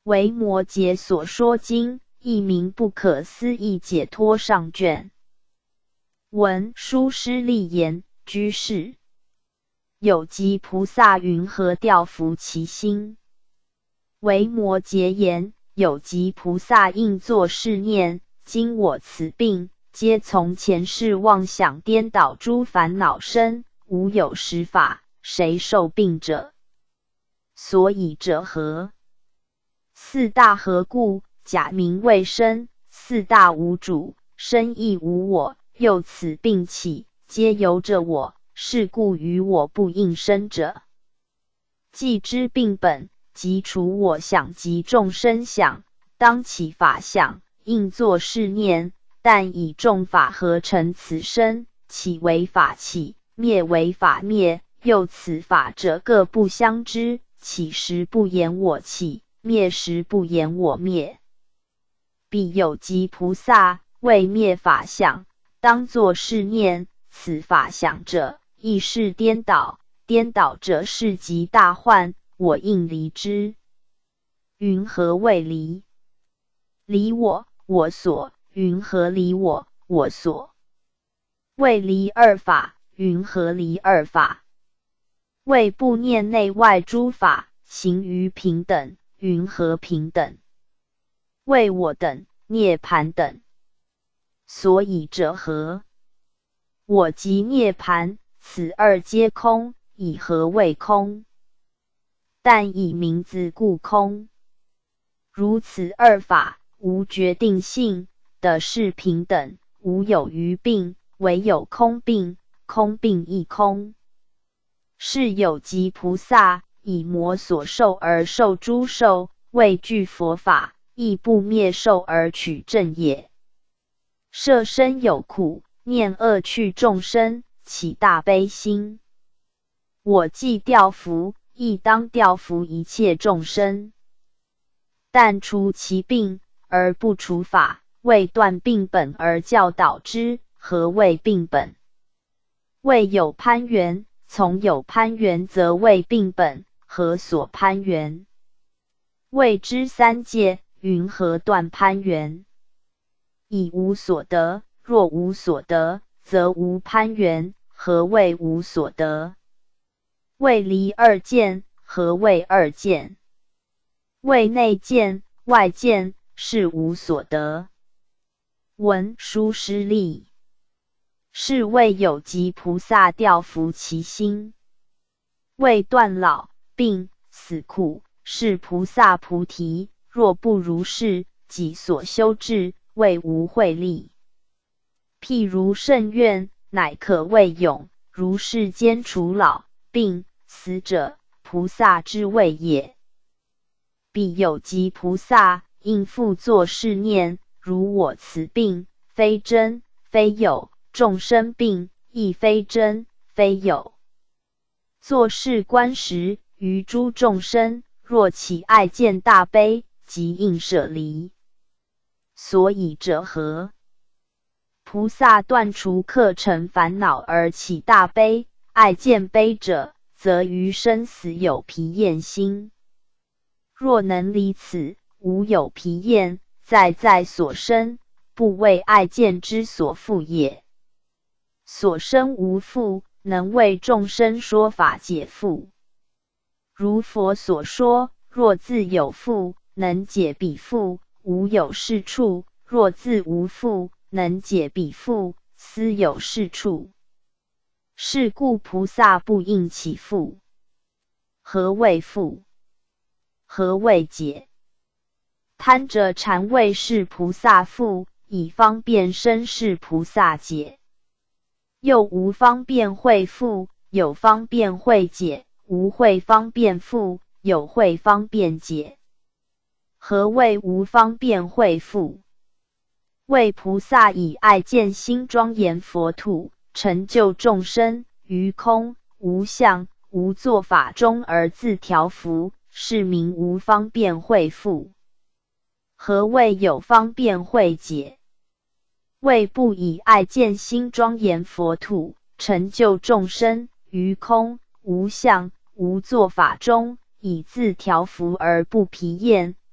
为摩诘所说经，一名不可思议解脱上卷。文书师立言，居士有极菩萨云何调伏其心？为摩诘言，有极菩萨应作是念：今我此病，皆从前世妄想颠倒诸烦恼生，无有实法，谁受病者？所以者何？四大何故？假名未生，四大无主，生亦无我，又此病起，皆由着我，是故于我不应生者。既知病本，即除我想及众生想，当起法想，应作是念：但以众法合成此身，起为法起，灭为法灭，又此法者各不相知，起时不言我起，灭时不言我灭。彼有极菩萨，为灭法想，当作是念：此法想者，亦是颠倒，颠倒者是极大患，我应离之。云何谓离？离我，我所。云何离我，我所？谓离二法。云何离二法？谓不念内外诸法，行于平等。云何平等？谓我等、涅盘等。所以者何？我即涅盘，此二皆空，以何谓空？但以名字故空。如此二法，无决定性，的是平等，无有余病，唯有空病，空病亦空。是有极菩萨，以魔所受而受诸受，畏惧佛法，亦不灭受而取正也。设身有苦，念恶趣众生，起大悲心。我既调伏，亦当调伏一切众生。但除其病，而不除法，为断病本而教导之。何谓病本？谓有攀缘，从有攀缘则谓病本。何所攀缘？谓之三界。云何断攀缘？以无所得，若无所得，则无攀缘。何谓无所得？谓离二见。何谓二见？谓内见、外见，是无所得。文书师立，是谓有极菩萨调伏其心。谓断老、病、死苦，是菩萨菩提。若不如是，己所修智，谓无慧力。譬如圣愿，乃可谓勇，如世间除老、病、死者，菩萨之谓也。彼有极菩萨，应复作是念：如我此病，非真非有，众生病，亦非真非有。作是观时，于诸众生，若起爱见大悲，即应舍离。所以者何？菩萨断除客尘烦恼而起大悲，爱见悲者，则于生死有疲厌心。若能离此，无有疲厌，在所生，不为爱见之所缚也。所生无缚，能为众生说法解缚。如佛所说，若自有缚，能解彼缚，无有是处；若自无缚，能解彼缚，斯有是处。是故菩萨不应起缚。何谓缚？何谓解？贪着禅位是菩萨缚，以方便身是菩萨解。又无方便会缚，有方便会解；无会方便缚，有会方便解。何谓无方便会缚？为菩萨以爱见心庄严佛土，成就众生于空无相无作法中而自调伏，是名无方便会缚。何谓有方便会解？为不以爱见心庄严佛土，成就众生于空无相无作法中，以自调伏而不疲厌，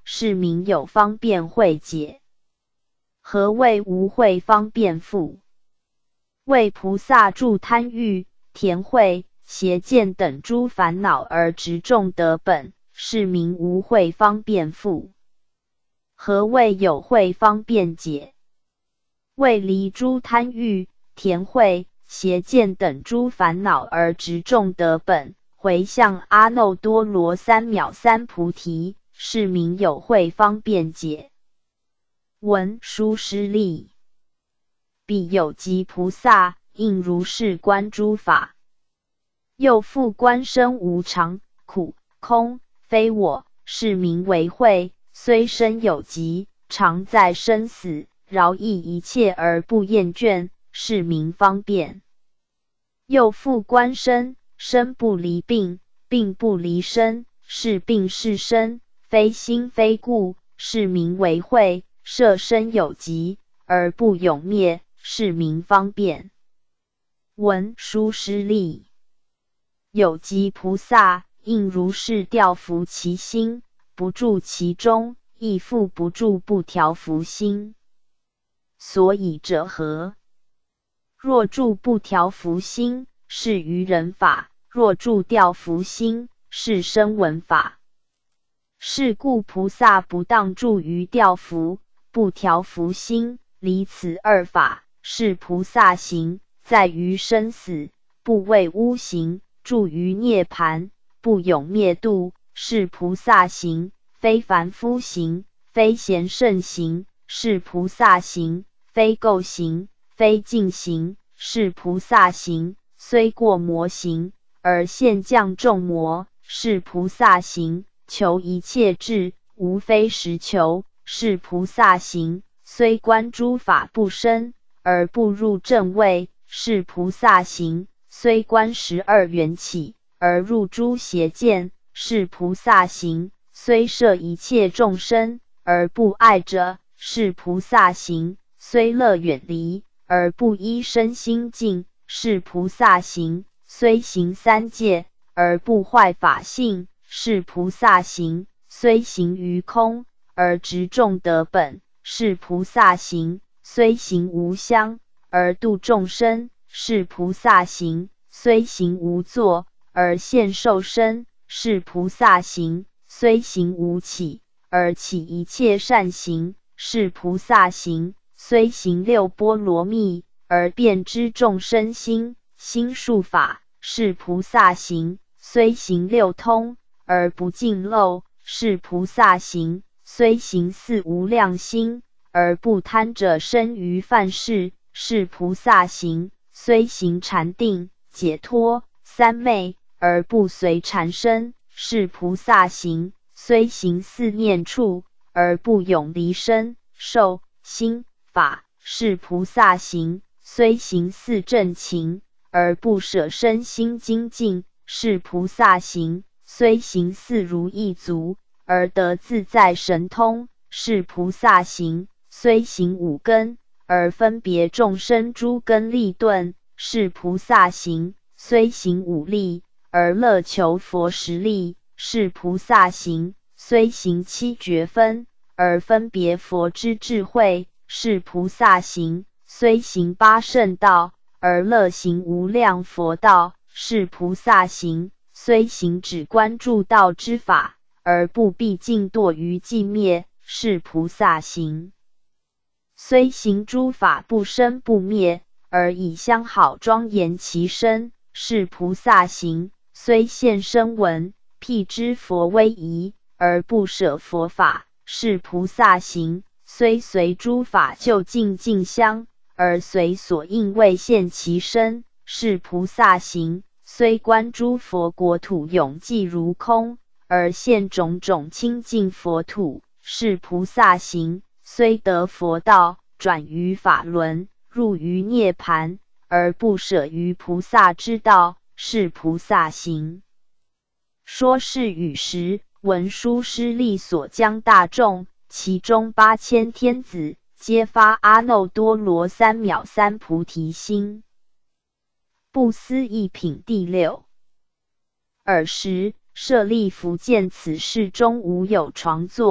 是名有方便慧解。何谓无慧方便复？为菩萨住贪欲、田慧、邪见等诸烦恼而执众得本，是名无慧方便复。何谓有慧方便解？为离诸贪欲、田慧、邪见等诸烦恼而执众得本，回向阿耨多罗三藐三菩提，是名有慧方便解。文殊师利，彼有极菩萨，应如是观诸法。又复观身无常、苦、空、非我，是名为慧。虽身有极，常在生死，饶益一切而不厌倦，是名方便。又复观身，身不离病，病不离身，是病是身，非心非故，是名为慧。摄身有极，而不永灭，是名方便。文殊师利，有极菩萨，应如是调伏其心，不住其中，亦复不住不调伏心。所以者何？若住不调伏心，是愚人法；若住调伏心，是声闻法。是故菩萨不当住于调伏、不调伏心，离此二法，是菩萨行，在于生死，不为污行；住于涅盘，不永灭度，是菩萨行，非凡夫行，非贤圣行，是菩萨行，非垢行，非净行，是菩萨行。虽过魔行，而现降众魔，是菩萨行。求一切智，无非实求，是菩萨行。虽观诸法不生，而不入正位，是菩萨行。虽观12缘起，而入诸邪见，是菩萨行。虽摄一切众生，而不爱者，是菩萨行。虽乐远离，而不依身心境，是菩萨行。虽行三界，而不坏法性，是菩萨行。虽行于空，而执众得本，是菩萨行。虽行无相，而度众生，是菩萨行。虽行无作，而现受身，是菩萨行。虽行无起，而起一切善行，是菩萨行。虽行六波罗蜜，而遍知众生心，心术法，是菩萨行。虽行六通，而不尽漏，是菩萨行。虽行四无量心，而不贪者生于犯事，是菩萨行。虽行禅定、解脱、三昧，而不随禅生，是菩萨行。虽行四念处，而不永离身、受、心、法，是菩萨行。虽行四正勤，而不舍身心精进，是菩萨行。虽行四如意足，而得自在神通，是菩萨行。虽行五根，而分别众生诸根利钝，是菩萨行。虽行五力，而乐求佛实力，是菩萨行。虽行七觉分，而分别佛之智慧，是菩萨行。虽行八圣道，而乐行无量佛道，是菩萨行。虽行止观助道之法，而不必尽堕于寂灭，是菩萨行。虽行诸法不生不灭，而以相好庄严其身，是菩萨行。虽现声闻，辟支佛威仪，而不舍佛法，是菩萨行。虽随诸法就近净香，而随所应为现其身，是菩萨行。虽观诸佛国土永寂如空，而现种种清净佛土，是菩萨行。虽得佛道，转于法轮，入于涅盘，而不舍于菩萨之道，是菩萨行。说是语时，文殊师利所将大众，其中8000天子，皆发阿耨多罗三藐三菩提心。不思议品第6。尔时舍利弗见此室中无有床座，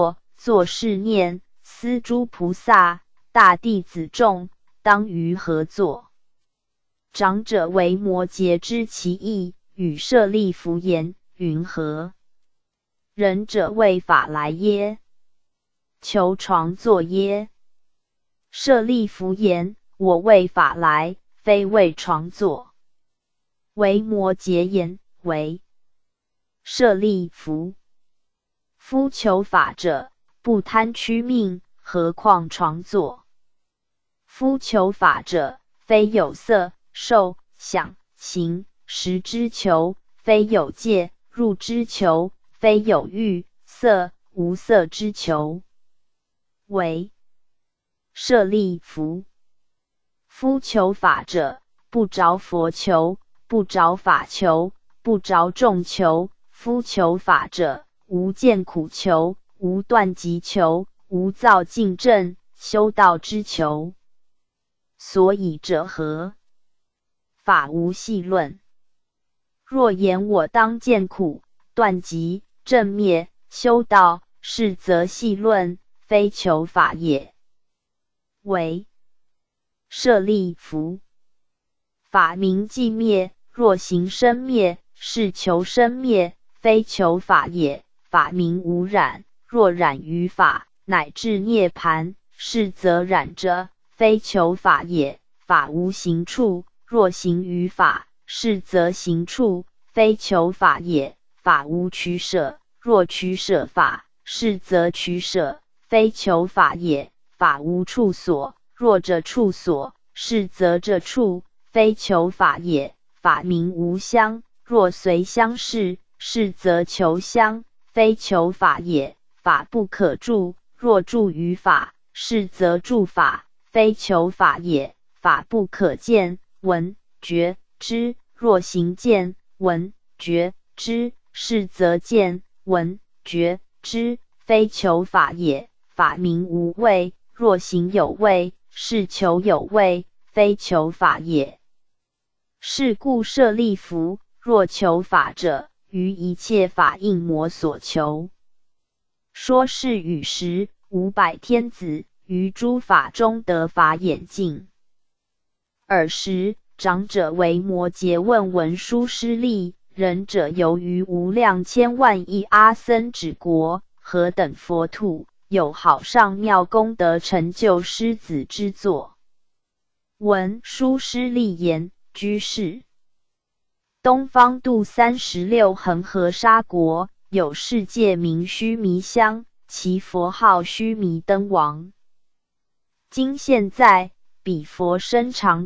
作是念：思诸菩萨，大弟子众，当于何作？长者为摩诘知其意，与舍利弗言：云何？仁者谓法来耶？求床坐耶？舍利弗言：我谓法来，非谓床坐。为摩诘言：为。舍利弗，夫求法者，不贪趋命，何况床坐？夫求法者，非有色、受、想、行、识之求，非有戒、入之求，非有欲、色、无色之求。为。舍利弗，夫求法者，不着佛求，不着法求，不着众求。夫求法者，无见苦求，无断集求，无造尽证，修道之求。所以者何？法无细论。若言我当见苦、断集、正灭、修道，是则细论，非求法也。为。舍利弗，法明既灭，若行生灭，是求生灭，非求法也。法明无染，若染于法，乃至涅槃，是则染者，非求法也。法无行处，若行于法，是则行处，非求法也。法无取舍，若取舍法，是则取舍，非求法也。法无处所，若者处所，是则者处，非求法也。法明无相，若随相事，是则求相，非求法也。法不可住，若住于法，是则住法，非求法也。法不可见、闻、觉知，若行见、闻、觉知，是则见、闻、觉知，非求法也。法明无畏，若行有畏，是求有畏，非求法也。是故舍利弗，若求法者，于一切法应魔所求。说是语时，500天子于诸法中得法眼净。尔时，长者为摩诘问文殊师利：仁者游于无量千万亿阿僧祇国，何等佛土，有好上妙功德成就狮子之作？文殊师利言：居士，东方度36恒河沙国，有世界名须弥香，其佛号须弥灯王。今现在，彼佛身长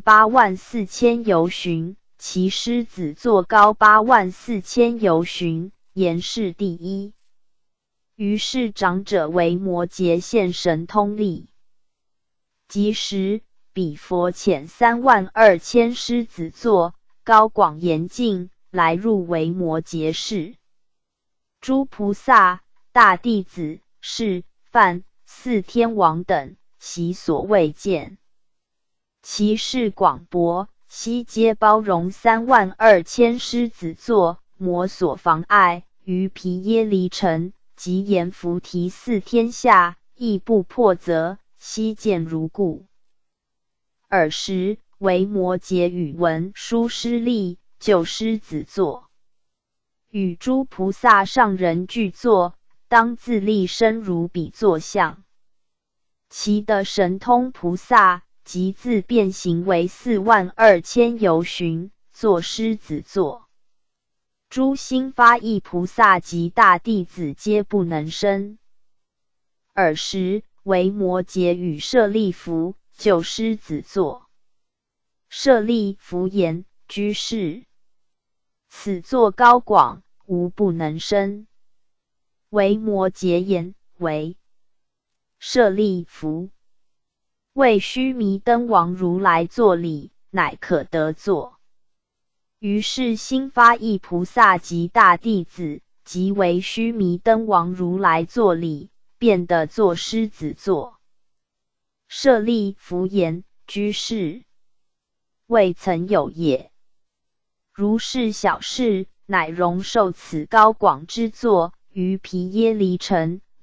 84000由旬，其狮子座高84000由旬，言是第一。于是长者为摩诘现神通力。即时，彼佛遣32000狮子座，高广严净，来入为摩诘室。诸菩萨、大弟子、释、梵、四天王等，悉所未见。其事广博，悉皆包容32000狮子座，摩所妨碍，于毗耶离城，及阎浮提4天下，亦不破则，悉见如故。尔时，为摩诘与文殊师利就狮子座，与诸菩萨上人俱坐，当自立身如彼坐像。其的神通菩萨，即自变形为42000由旬，作狮子座。诸心发意菩萨及大弟子皆不能生。尔时，为摩诘与舍利弗就狮子座。舍利弗言：居士，此座高广，无不能生。为摩诘言：为。舍利弗，为须弥灯王如来作礼，乃可得坐。于是心发意菩萨及大弟子，即为须弥灯王如来作礼，便得坐狮子座。舍利弗言：居士，未曾有也。如是小事，乃容受此高广之座，于毗耶离城，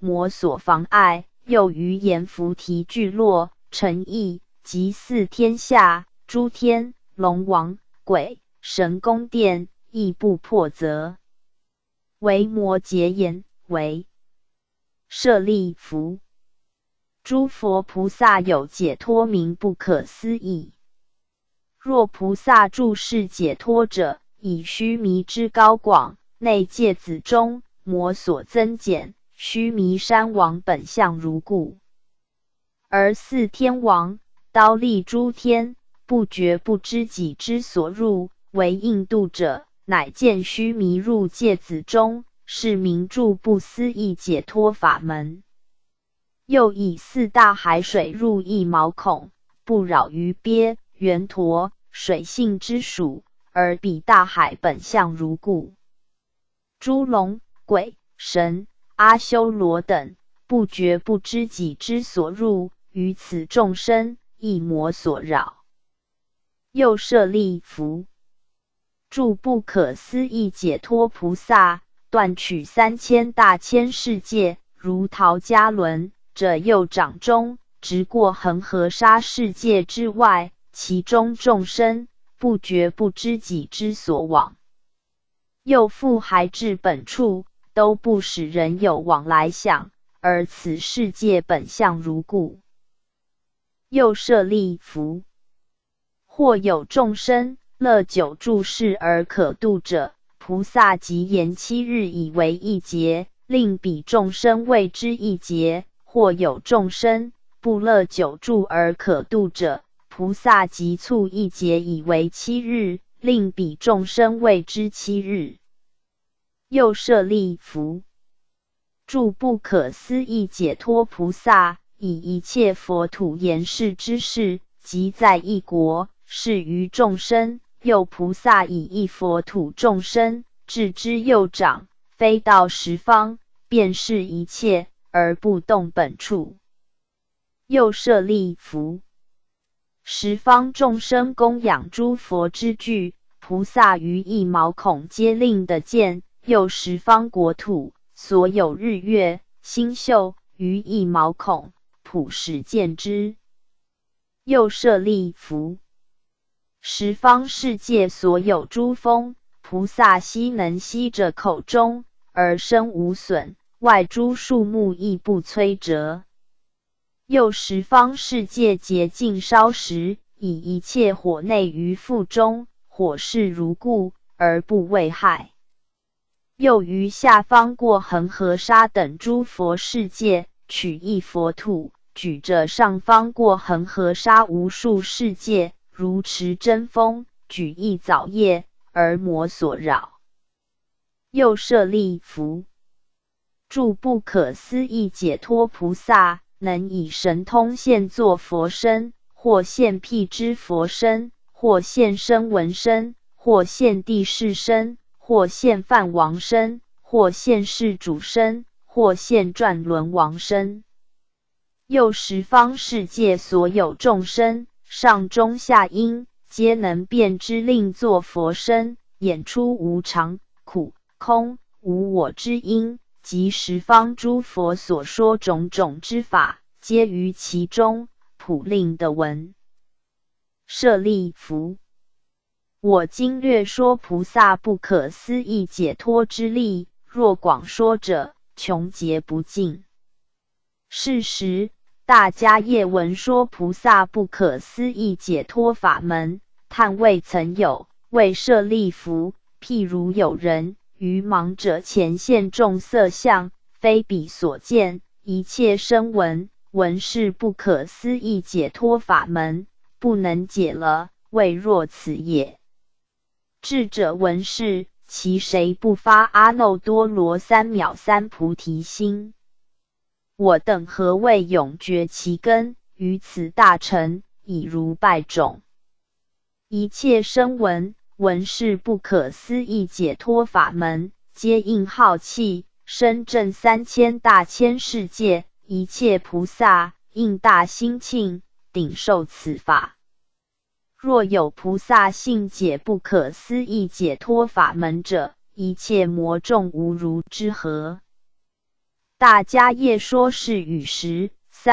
魔所妨碍，又于阎浮提聚落、城邑及四天下诸天、龙王、鬼、神宫殿，亦不破则。为魔结言，为舍利弗，诸佛菩萨有解脱名不可思议。若菩萨住世解脱者，以须弥之高广，内界子中魔所增减，须弥山王本相如故。而四天王刀立诸天，不觉不知己之所入，为应度者，乃见须弥入界子中，是名住不思议解脱法门。又以四大海水入一毛孔，不扰于鳖、圆陀、水性之属，而彼大海本相如故。诸龙、鬼、神、阿修罗等，不觉不知己之所入，于此众生亦魔所扰。又舍利弗，住不可思议解脱菩萨，断取3000大千世界，如陶迦轮者右掌中，直过恒河沙世界之外，其中众生不觉不知己之所往。又复还至本处，都不使人有往来想，而此世界本相如故。又舍利弗，或有众生乐久住世而可度者，菩萨即言7日以为一劫，令彼众生谓之一劫；或有众生不乐久住而可度者，菩萨即促一劫以为7日，令彼众生谓之7日。又舍利弗，住不可思议解脱菩萨，以一切佛土言示之事，即在一国，是于众生。又菩萨以一佛土众生，置之右掌，飞到十方，遍视一切，而不动本处。又舍利弗，十方众生供养诸佛之具，菩萨于一毛孔皆令得见。又十方国土所有日月星宿，于一毛孔普使见之。又舍利弗，十方世界所有诸风，菩萨悉能吸着口中，而身无损，外诸树木亦不摧折。又十方世界洁净烧时，以一切火内于腹中，火势如故，而不危害。又于下方过恒河沙等诸佛世界，取一佛土，举着上方过恒河沙无数世界，如持真风，举一藻叶，而魔所扰。又舍利弗，住不可思议解脱菩萨，能以神通现作佛身，或现辟支佛身，或现声闻身，或现地势身，或现梵王身，或现世主身，或现转轮王身。又十方世界所有众生，上中下阴，皆能辨知令作佛身，演出无常、苦、空、无我之因，及十方诸佛所说种种之法，皆于其中，普令得闻。舍利弗，我今略说菩萨不可思议解脱之力，若广说者，穷劫不尽。是时，大迦叶闻说菩萨不可思议解脱法门，叹未曾有。谓舍利弗，譬如有人于盲者前现众色相，非彼所见，一切声闻，闻是不可思议解脱法门，不能解了，谓若此也。智者闻是，其谁不发阿耨多罗三藐三菩提心？我等何谓永绝其根？于此大乘，已如败种。一切声闻，闻是不可思议解脱法门，皆应好气，深证3000大千世界，一切菩萨应大心庆，顶受此法。若有菩萨信解不可思议解脱法门者，一切魔众无如之何。 大迦叶说是语时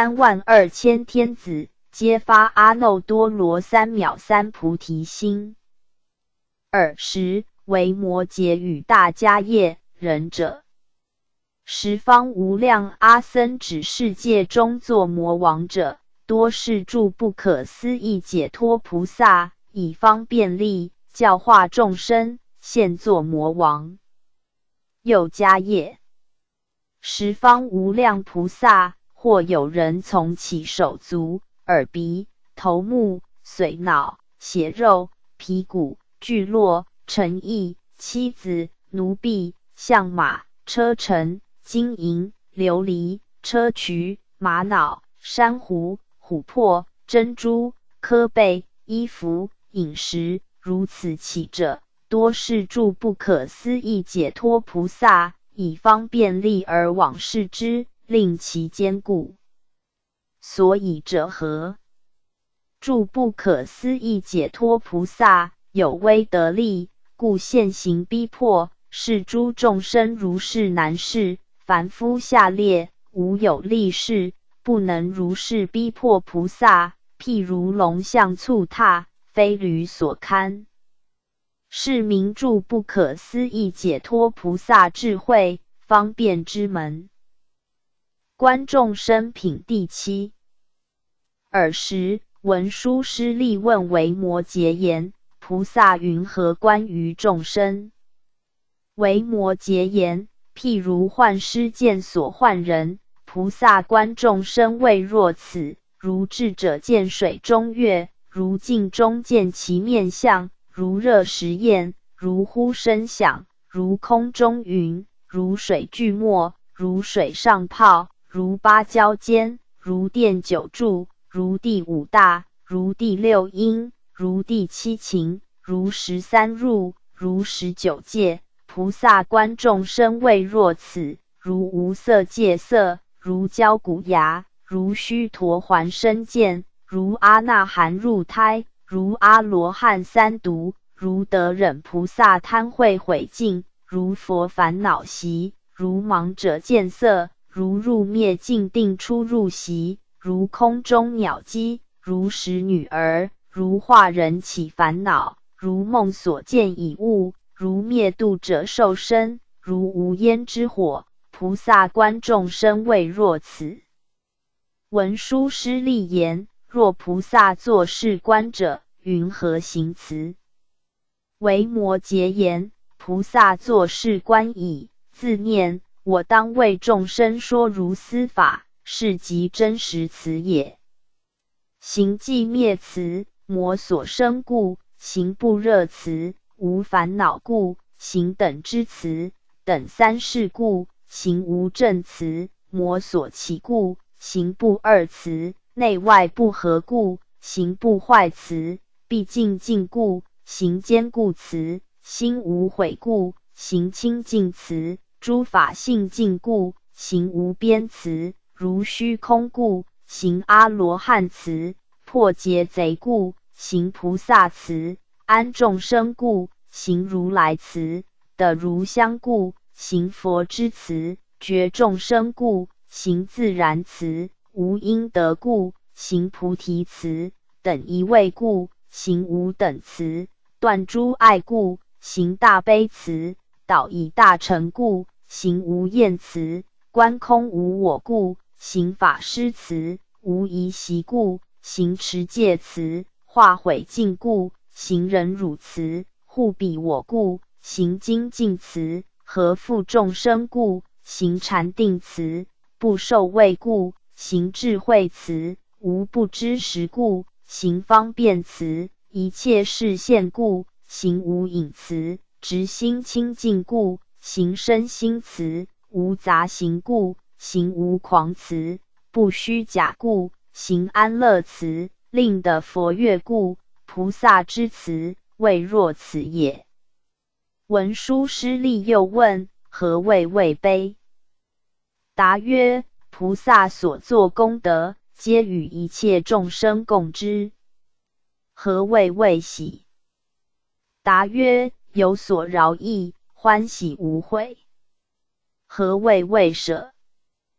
，32000天子皆发阿耨多罗三藐三菩提心。时为摩诘与大迦叶仁者，十方无量阿僧祇世界中作魔王者，多是诸不可思议解脱菩萨，以方便力教化众生，现作魔王。又迦叶，十方无量菩萨，或有人从其手足、耳鼻、头目、髓脑、血肉、皮骨、聚落、城邑、妻子、奴婢、象马、车乘、金银、琉璃、砗磲、玛瑙、珊瑚、琥珀、珍珠、科贝、衣服、饮食，如此起者，多是诸不可思议解脱菩萨，以方便力而往视之，令其坚固。所以者何？诸不可思议解脱菩萨有威德力，故现行逼迫，是诸众生如是难事。凡夫下列，无有力士，不能如是逼迫菩萨，譬如龙象蹴踏，非驴所堪。是名诸不可思议解脱菩萨智慧方便之门。观众生品第7。时文殊师利问维摩诘言：菩萨云何观于众生？维摩诘言：譬如幻师见所幻人，菩萨观众生谓若此。如智者见水中月，如镜中见其面相，如热时焰，如呼声响，如空中云，如水聚沫，如水上泡，如芭蕉尖，如电九柱，如第5大，如第6因，如第7情，如13入，如19界。菩萨观众生谓若此。如无色界色，如焦骨牙，如须陀洹身见，如阿那含入胎，如阿罗汉三毒，如得忍菩萨贪恚毁尽，如佛烦恼习，如盲者见色，如入灭尽定出入习，如空中鸟击，如使女儿，如化人起烦恼，如梦所见已悟，如灭度者受身，如无烟之火。菩萨观众生谓若此。文殊师利言：若菩萨作是观者，云何行辞？维摩诘言：菩萨作是观已，自念：我当为众生说如斯法，是即真实词也。行寂灭词，魔所生故；行不热词，无烦恼故；行等之词，等三世故；行无正词，魔所起故；行不二词，内外不合故；行不坏词，毕竟尽故；行坚固词，心无悔故；行清净词，诸法性净故；行无边词，如虚空故；行阿罗汉词，破劫贼故；行菩萨词，安众生故；行如来词，得如香故；行佛之词，觉众生故；行自然词，无因得故；行菩提词，等一位故；行无等词，断诸爱故；行大悲词，导以大乘故；行无厌词，观空无我故；行法施词，无疑习故；行持戒词，化毁尽故；行忍辱词，护彼我故；行精进词，合复众生故；行禅定词，不受畏故；行智慧词，无不知时故；行方便词，一切示现故；行无隐词，直心清净故；行身心词，无杂行故；行无狂词，不虚假故；行安乐词，令得佛悦故。菩萨之词，谓若此也。文殊师利又问：何谓位卑？答曰：菩萨所作功德，皆与一切众生共之。何谓位喜？答曰：有所饶益，欢喜无悔。何谓位舍？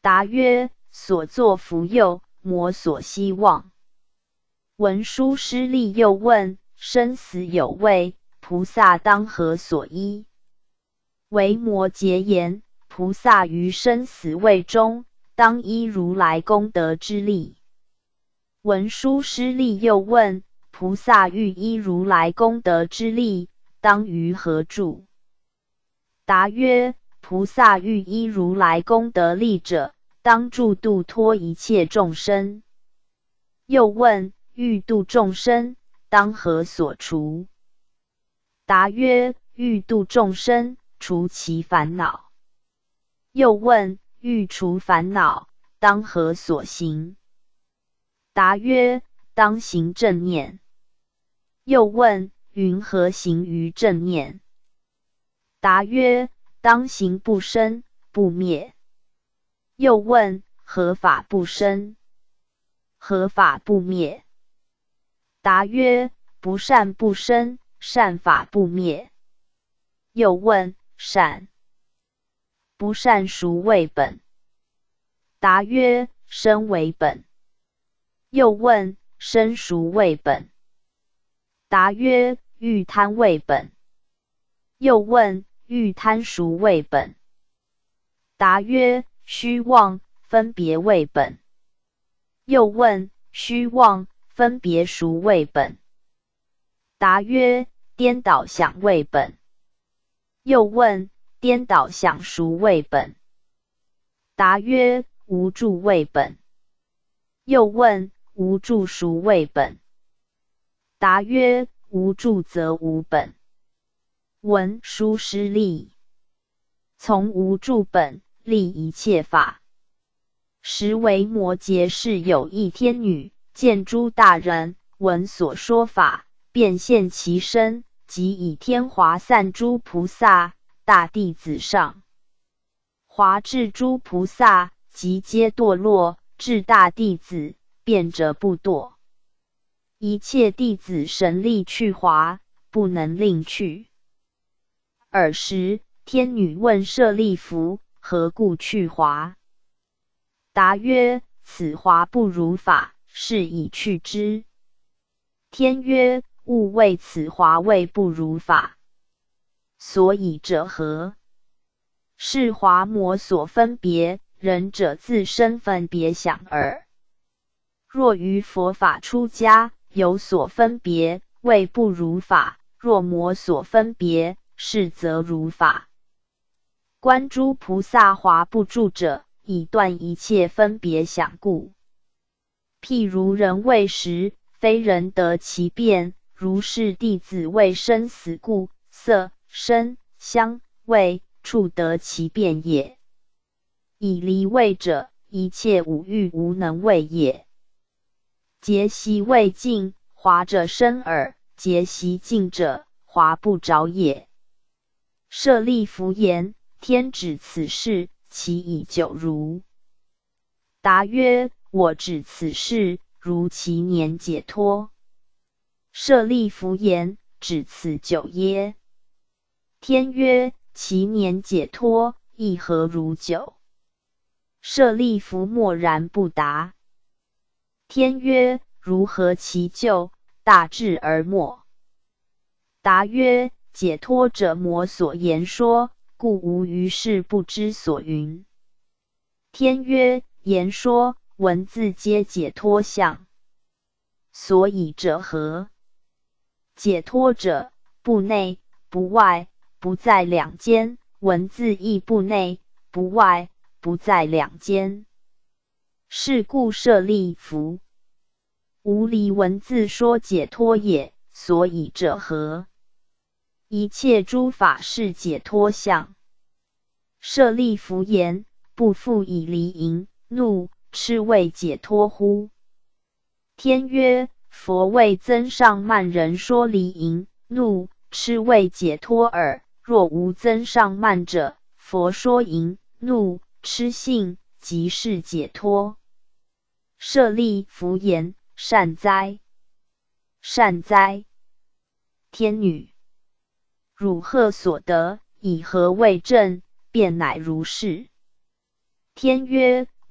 答曰：所作弗佑，魔所希望。文殊师利又问：生死有位，菩萨当何所依？维摩诘言：菩萨于生死位中，当依如来功德之力。文殊师利又问：菩萨欲依如来功德之力，当于何处？答曰：菩萨欲依如来功德力者，当住度脱一切众生。又问：欲度众生，当何所除？答曰：欲度众生，除其烦恼。又问：欲除烦恼，当何所行？答曰：当行正念。又问：云何行于正念？答曰：当行不生不灭。又问：何法不生？何法不灭？答曰：不善不生，善法不灭。又问：善不善孰为本？答曰：生为本。又问：生孰为本？答曰：欲贪为本。又问：欲贪孰为本？答曰：虚妄分别为本。又问：虚妄分别孰为本？答曰：颠倒想为本。又问：颠倒想孰为本？答曰：无住为本。又问：无住孰为本？答曰：无住则无本。文殊师利，从无住本，立一切法。时维摩诘氏有一天女，见诸大人，闻所说法，便现其身，即以天华散诸菩萨、大弟子上。华至诸菩萨，即皆堕落，至大弟子，便者不堕。一切弟子神力去华，不能令去。尔时，天女问舍利弗：何故去华？答曰：此华不如法，是以去之。天曰：勿谓此华谓不如法。所以者何？是华魔所分别，人者自身分别想耳。若于佛法出家，有所分别，谓不如法；若魔所分别，是则如法。观诸菩萨华不住者，以断一切分别想故。譬如人为食，非人得其便，如是弟子为生死故，色、声、香、味、触得其便也。以离味者，一切五欲无能为也。结习未尽，华者生耳；结习尽者，华不着也。舍利弗言：天指此事，其以久如？答曰：我指此事，如其年解脱。舍利弗言：指此久耶？天曰：其年解脱，亦何如久？舍利弗默然不答。天曰：如何其久？大智而默。答曰：解脱者魔所言说，故无于是不知所云。天曰：言说文字皆解脱相。所以者何？解脱者，不内不外，不在两间，文字亦不内不外，不在两间。是故舍利弗，无离文字说解脱也。所以者何？一切诸法是解脱相。舍利弗言：不复以离淫、怒、痴为解脱乎？天曰：佛为增上慢人说离淫、怒、痴为解脱耳。若无增上慢者，佛说淫、怒、痴性，即是解脱。舍利弗言：善哉！善哉！天女，汝何所得？以何为证？便乃如是。天曰：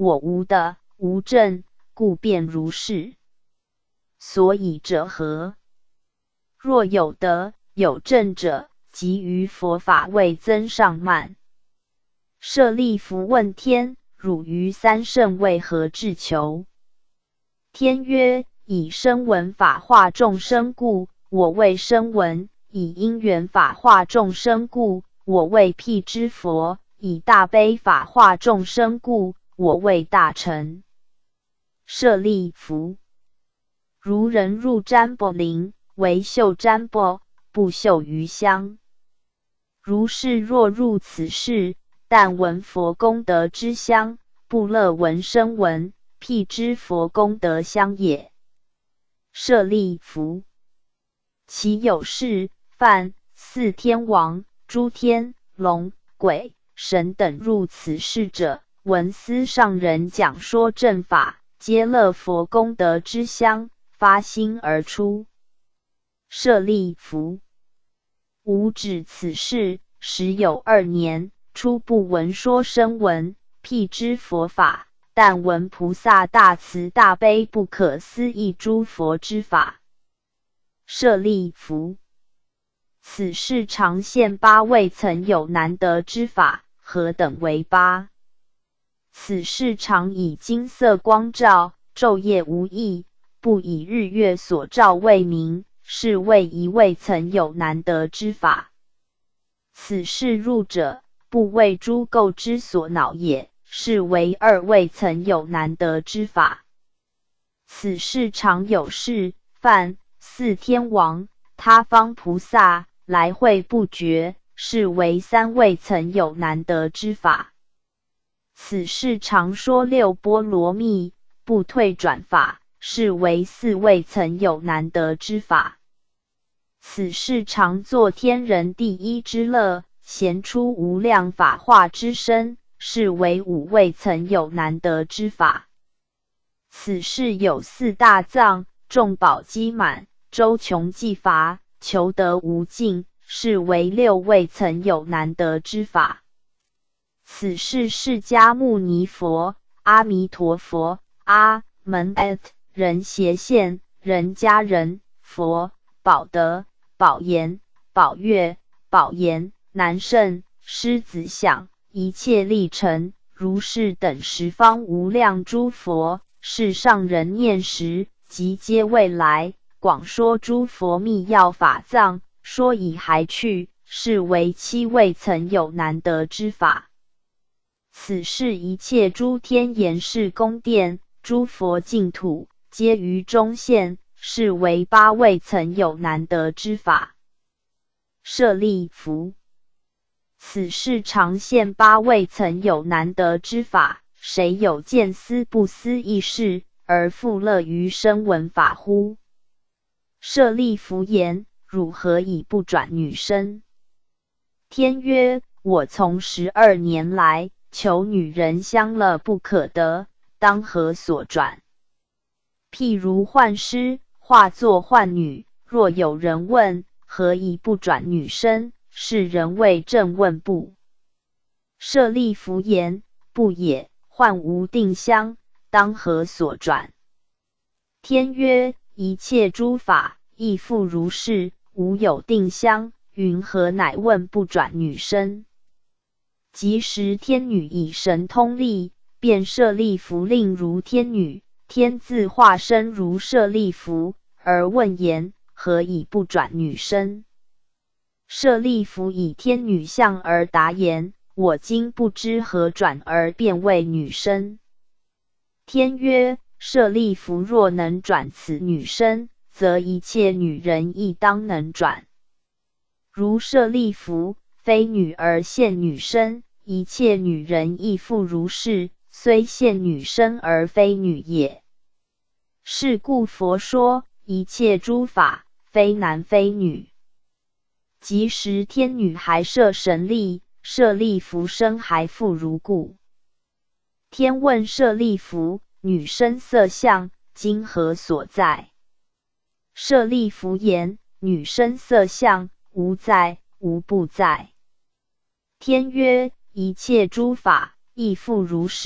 我无的，无证，故便如是。所以者何？若有德有证者，即于佛法位增上慢。舍利弗问天：汝于三圣为何至求？天曰：以声闻法化众生故，我为声闻；以因缘法化众生故，我为辟支佛；以大悲法化众生故，我为大乘。舍利弗，如人入占卜林，唯嗅占卜，不嗅余香。如是若入此室，但闻佛功德之香，不乐闻声闻，辟支佛功德香也。舍利弗，其有事犯四天王、诸天、龙、鬼、神等入此室者，闻思上人讲说正法，皆乐佛功德之香，发心而出。舍利弗，吾止此事时有2年，初不闻说声闻，辟支佛法，但闻菩萨大慈大悲不可思议诸佛之法。舍利弗，此事常现8未曾有难得之法，何等为8？此事常以金色光照，昼夜无异，不以日月所照为明，是谓一未曾有难得之法。此事入者，不为诸垢之所恼也，是为2未曾有难得之法。此事常有事犯4天王、他方菩萨，来会不绝，是为3未曾有难得之法。此事常说6波罗蜜，不退转法，是为4未曾有难得之法。此事常作天人第一之乐，显出无量法化之身，是为5未曾有难得之法。此事有4大藏，众宝积满，周穷济乏，求得无尽，是为6未曾有难得之法。此事释迦牟尼佛、阿弥陀佛、阿门人胁现、人家人、佛、宝德、宝严、宝月、宝严、南胜、狮子响，一切力成，如是等十方无量诸佛，是上人念时，即皆未来，广说诸佛密要法藏，说已还去，是为7未曾有难得之法。此事一切诸天严饰宫殿，诸佛净土，皆于中现，是为8未曾有难得之法。舍利弗，此事常现8未曾有难得之法，谁有见思不思议事，而复乐于声闻法乎？舍利弗言：汝何以不转女身？天曰：我从12年来，求女人相乐不可得，当何所转？譬如幻师化作幻女，若有人问何以不转女身，是人谓正问不。舍利弗言：不也，幻无定相，当何所转？天曰：一切诸法亦复如是，无有定相，云何乃问不转女身？即时天女以神通力，便舍利弗令如天女，天自化身如舍利弗，而问言：何以不转女身？舍利弗以天女相而答言：我今不知何转而变为女身。天曰：舍利弗若能转此女身，则一切女人亦当能转。如舍利弗非女而现女身，一切女人亦复如是，虽现女身而非女也。是故佛说一切诸法非男非女。即时天女还摄神力，舍利弗身还复如故。天问舍利弗：女身色相，今何所在？舍利弗言：女身色相，无在，无不在。天曰：一切诸法亦复如是，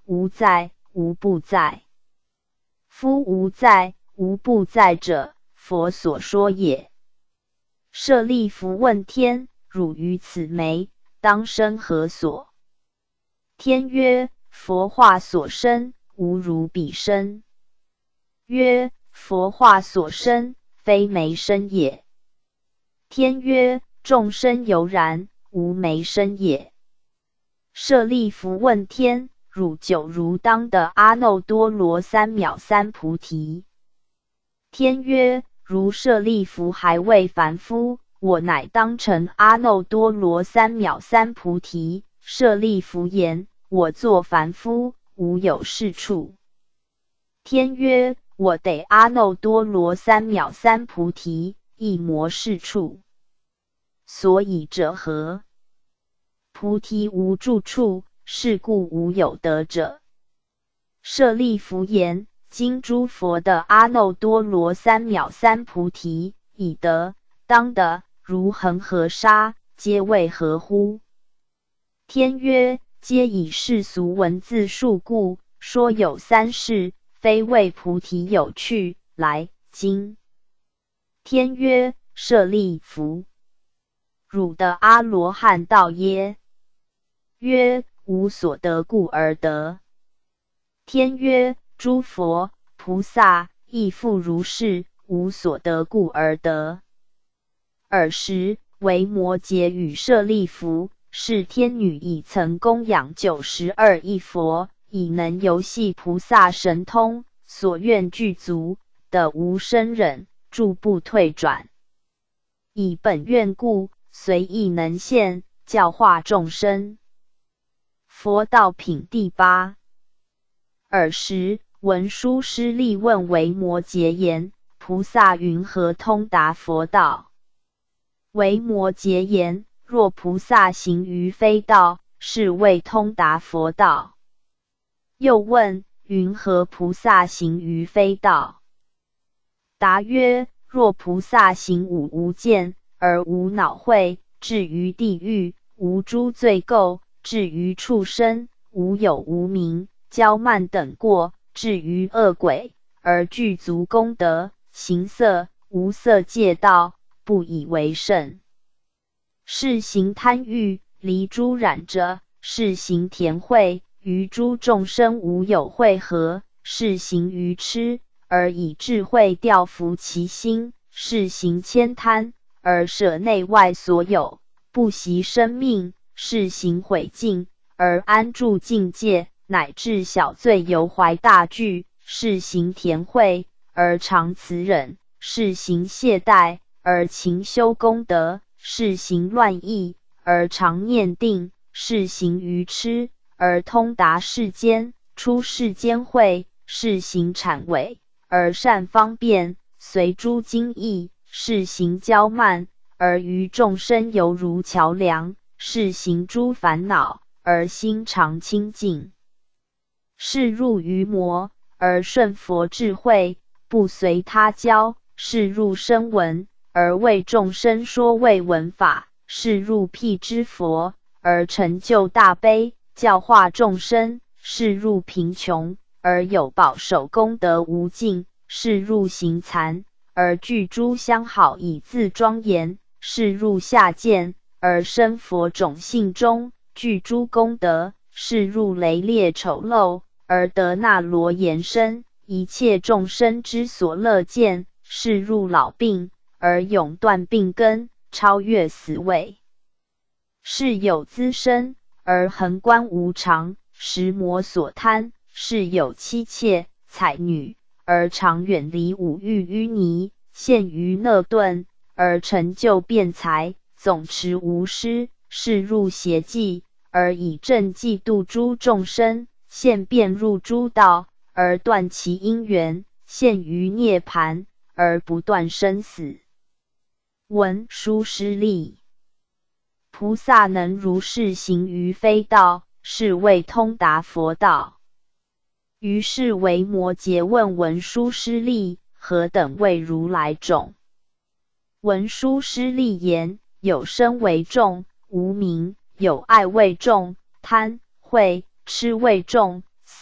无在，无不在。夫无在，无不在者，佛所说也。舍利弗问天：汝于此梅，当生何所？天曰：佛化所生，无如彼生。曰：佛化所生，非梅生也。天曰：众生犹然，无梅生也。舍利弗问天：汝久如当得阿耨多罗三藐三菩提？天曰：如舍利弗还为凡夫，我乃当成阿耨多罗三藐三菩提。舍利弗言：我作凡夫，无有是处。天曰：我得阿耨多罗三藐三菩提，亦魔是处。所以者何？菩提无住处，是故无有得者。舍利弗言：今诸佛的阿耨多罗三藐三菩提，已得、当得，如恒河沙，皆为何乎？天曰：皆以世俗文字数故，说有三世，非为菩提有趣。来，经。天曰：舍利弗，汝的阿罗汉道耶？曰：无所得故而得。天曰：诸佛菩萨亦复如是，无所得故而得。尔时，维摩诘与舍利弗、是天女已曾供养92亿佛，以能游戏菩萨神通，所愿具足，得无生忍，住不退转。以本愿故，随意能现，教化众生。佛道品第8。尔时，文殊师利问维摩诘言：菩萨云何通达佛道？维摩诘言：若菩萨行于非道，是谓通达佛道。又问：云何菩萨行于非道？答曰：若菩萨行五无间，而无恼恚，至于地狱，无诸罪垢，至于畜生，无有无明、骄慢等过，至于恶鬼，而具足功德，行色、无色界道，不以为胜。是行贪欲，离诸染者；是行田慧，于诸众生无有慧合；是行愚痴，而以智慧调伏其心；是行悭贪，而舍内外所有，不惜生命；是行毁净，而安住境界，乃至小罪犹怀大惧；是行田慧，而常慈忍；是行懈怠，而勤修功德；是行乱意，而常念定；是行愚痴，而通达世间，出世间慧；是行谄伪，而善方便，随诸经义；是行骄慢，而于众生犹如桥梁；是行诸烦恼，而心常清净；是入于魔，而顺佛智慧，不随他教；是入声闻，而为众生说谓闻法；是入辟支佛，而成就大悲，教化众生；是入贫穷，而有保守功德无尽；是入行残，而具诸相好以自庄严；是入下贱，而生佛种性中，具诸功德；是入雷劣丑陋，而得那罗延身，一切众生之所乐见；是入老病，而永断病根，超越死位；是有资身，而恒观无常，识魔所贪；是有妻妾、彩女，而常远离五欲淤泥，陷于讷顿，而成就辩才，总持无失；是入邪计，而以正计度诸众生，现变入诸道，而断其因缘，陷于涅槃，而不断生死。文殊师利，菩萨能如是行于非道，是谓通达佛道。于是维摩诘问文殊师利：何等为如来种？文殊师利言：有生为众，无明；有爱为众，贪、恚、痴为众，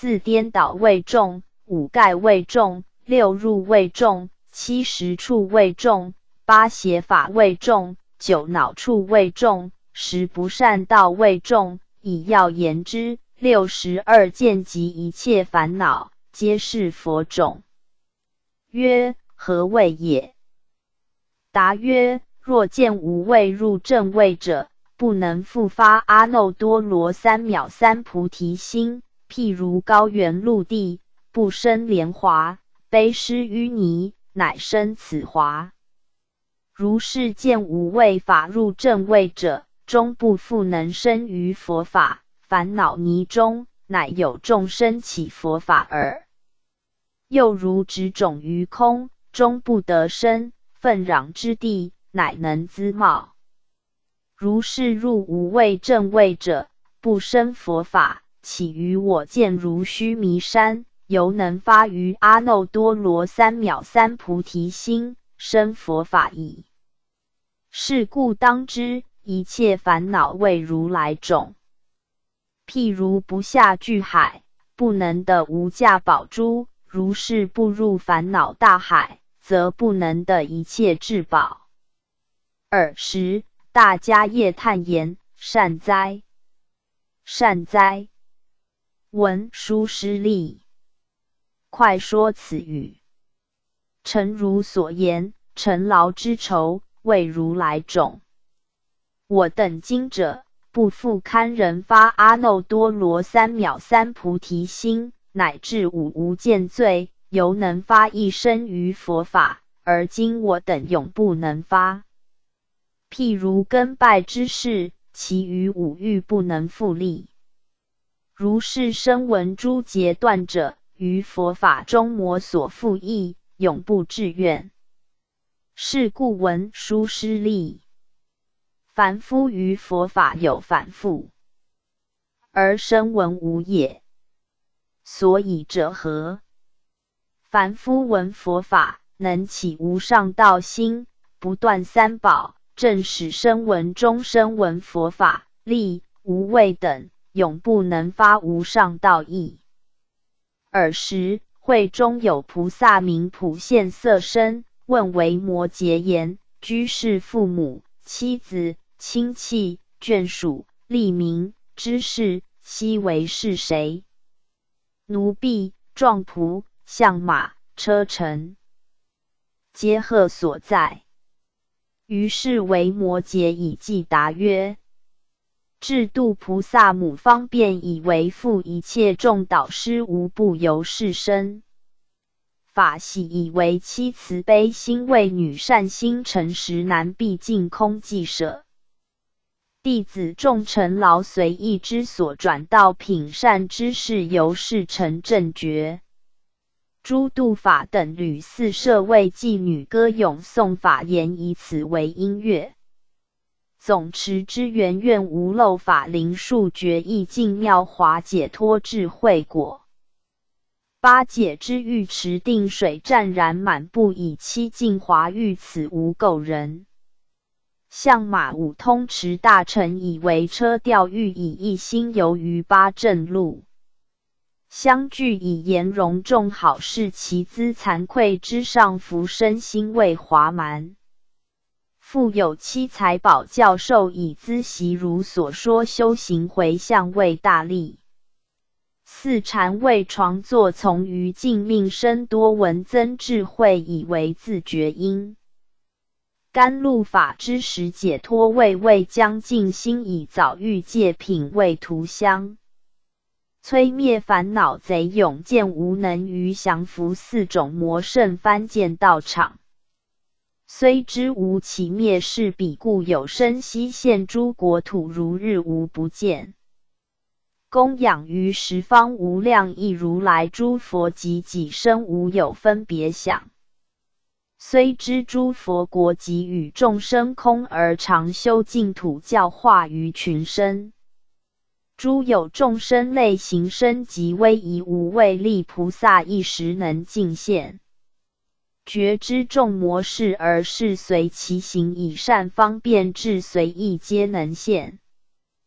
4颠倒为重，5盖为重，6入为重，7实处为重，8邪法为重，9恼处为重，10不善道为重。以要言之，62见及一切烦恼，皆是佛种。曰：何谓也？答曰：若见无畏入正位者，不能复发阿耨多罗三藐三菩提心。譬如高原陆地，不生莲华，卑施淤泥，乃生此华。如是见无畏法入正位者，终不复能生于佛法，烦恼泥中，乃有众生起佛法耳。又如执种于空，终不得生，愤攘之地，乃能滋茂。如是入无畏正位者，不生佛法，起于我见如须弥山，犹能发于阿耨多罗三藐三菩提心，生佛法矣。是故当知，一切烦恼为如来种。譬如不下巨海，不能得无价宝珠，如是不入烦恼大海，则不能得一切至宝。10大迦叶叹言：善哉！善哉！闻书师利，快说此语。诚如所言，尘劳之愁，为如来种。我等今者，不复堪人发阿耨多罗三藐三菩提心，乃至五无间罪，犹能发一生于佛法，而今我等永不能发。譬如根败之事，其余五欲不能复立。如是声闻诸劫断者，于佛法中魔所复益，永不至愿。是故闻书师利。凡夫于佛法有反复，而声闻无也。所以者何？凡夫闻佛法，能起无上道心，不断三宝，正使声闻中声闻佛法，力、无畏等，永不能发无上道义。尔时，会中有菩萨名普现色身，问维摩诘言：居士父母、妻子、亲戚、眷属、利民、知士，悉为是谁？奴婢、壮仆、象马、车乘，皆何所在？于是维摩诘以记答曰：智度菩萨母方便以为复一切众导师无不由是生。法喜以为妻慈悲心为女善心诚实难必尽空寂舍。弟子众尘劳随意之所转到品善之事，由是成正觉。诸度法等屡四舍为妓女歌咏诵法言，以此为音乐。总持之圆愿无漏法灵数觉意净妙华解脱智慧果。八解之玉池定水湛然满布，以七净华玉此无垢人。象马五通持大乘以为车调御，以一心游于八正路。相聚以言容众好事，其资惭愧之上浮身心为华蛮。复有七财宝教授以资习如所说修行回向为大利。四禅为床坐从于净命生多闻增智慧以为自觉因。甘露法之时解脱为将净心以早欲戒品为图香。摧灭烦恼贼勇见无能于降伏四种魔圣翻见道场。虽知无其灭世，彼故有生悉现诸国土，如日无不见。供养于十方无量亿如来诸佛及己身无有分别想。虽知诸佛国及与众生空，而常修净土教化于群生。诸有众生类行深极威仪无畏力菩萨，一时能尽现。觉知众魔事而是随其行以善方便智随意皆能现。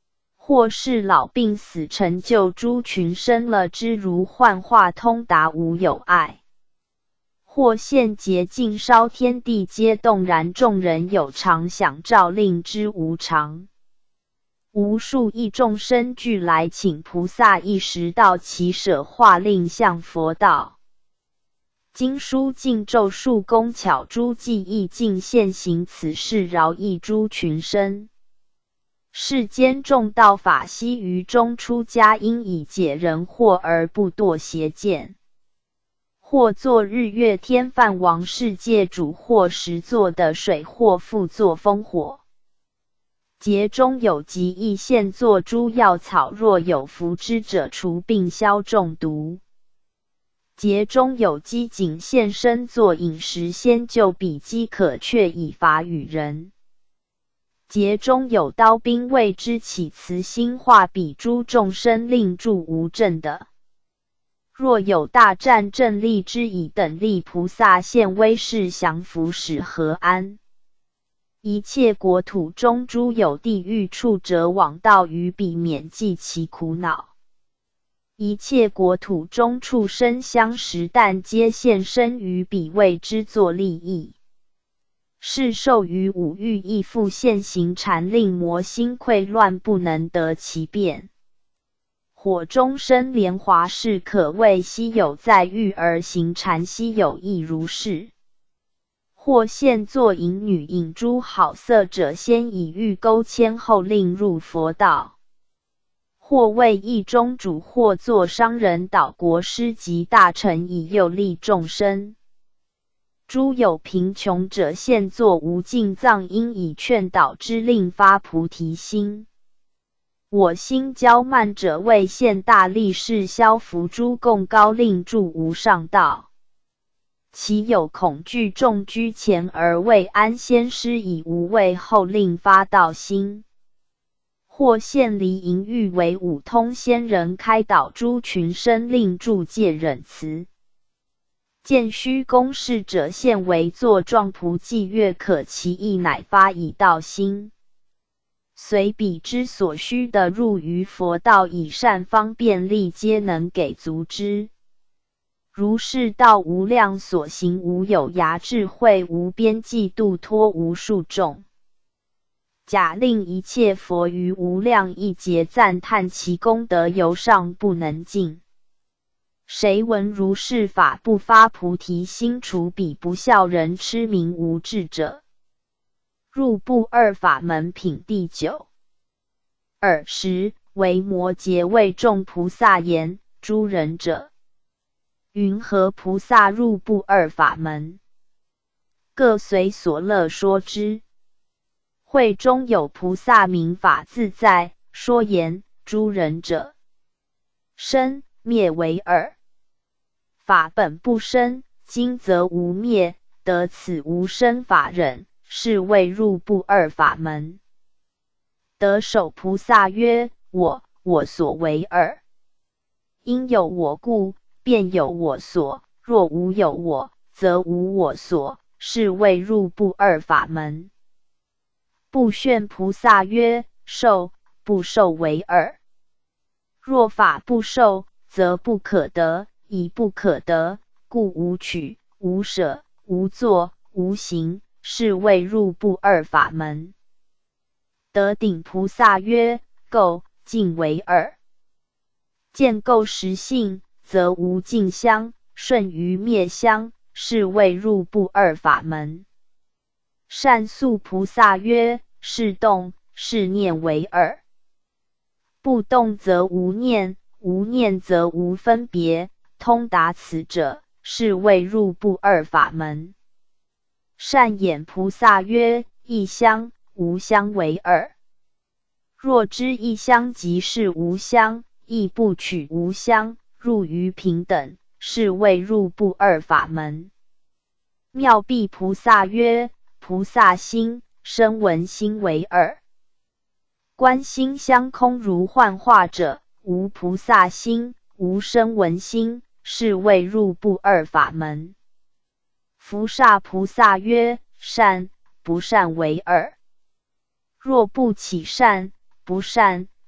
或是老病死成就诸群生了之如幻化通达无有碍。或现洁净烧天地皆动然，众人有常想照令之无常。无数亿众生俱来请菩萨一时到其舍化令向佛道。经书尽咒术工巧诸技艺尽现行此事饶益诸群生。世间众道法悉于中出家因以解人惑而不堕邪见。或作日月天梵王世界主，或实作的水，或复作风火。节中有极易现作诸药草，若有服之者除病消中毒。节中有机警现身作饮食，先就彼饥渴，却以法与人。节中有刀兵为之起慈心化彼诸众生，令住无症的。若有大战阵力之以等力菩萨现威势降伏使和安。一切国土中诸有地狱处者往道于彼免济其苦恼。一切国土中畜生相食但皆现身于彼为之作利益。是受于五欲亦复现行禅，令魔心溃乱不能得其变。火中生莲华是可谓稀有，在欲而行禅稀有亦如是。或现作淫女引诸好色者，先以欲勾牵，后令入佛道。或为义中主，或作商人岛国师及大臣，以诱利众生。诸有贫穷者，现作无尽藏因，以劝导之，令发菩提心。我心骄慢者，为现大力士，消伏诸共高，令住无上道。其有恐惧众居前而为安先师，以无畏，后令发道心。或现离淫欲为五通仙人，开导诸群生，令住戒忍慈。见虚公事者，现为作状仆伎乐，可其意乃发以道心。随彼之所需的入于佛道，以善方便力，皆能给足之。如是道无量所行，无有涯，智慧无边际，度脱无数众。假令一切佛于无量亿劫赞叹其功德，由上不能尽。谁闻如是法，不发菩提心，除彼不孝人痴迷无智者。入部二法门品第九。10为摩诘为众菩萨言：诸仁者，云何菩萨入部二法门？各随所乐说之。会中有菩萨名法自在，说言：诸仁者，生灭为二，法本不生，今则无灭，得此无生法忍，是谓入部二法门。得首菩萨曰：我所为二。因有我故，便有我所；若无有我，则无我所，是谓入部二法门。不炫菩萨曰：受不受为二。若法不受，则不可得，以不可得，故无取、无舍、无作、无行，是谓入部二法门。得顶菩萨曰：垢净为二。见垢实性，则无净相，顺于灭相，是谓入部二法门。善宿菩萨曰：是动是念为二。不动则无念，无念则无分别，通达此者，是谓入部二法门。善眼菩萨曰：异相无相为二。若知异相即是无相，亦不取无相，入于平等，是谓入部二法门。妙臂菩萨曰：菩萨心声闻心为二。观心相空如幻化者，无菩萨心，无声闻心，是谓入部二法门。菩萨菩萨曰：善不善为二。若不起善不善，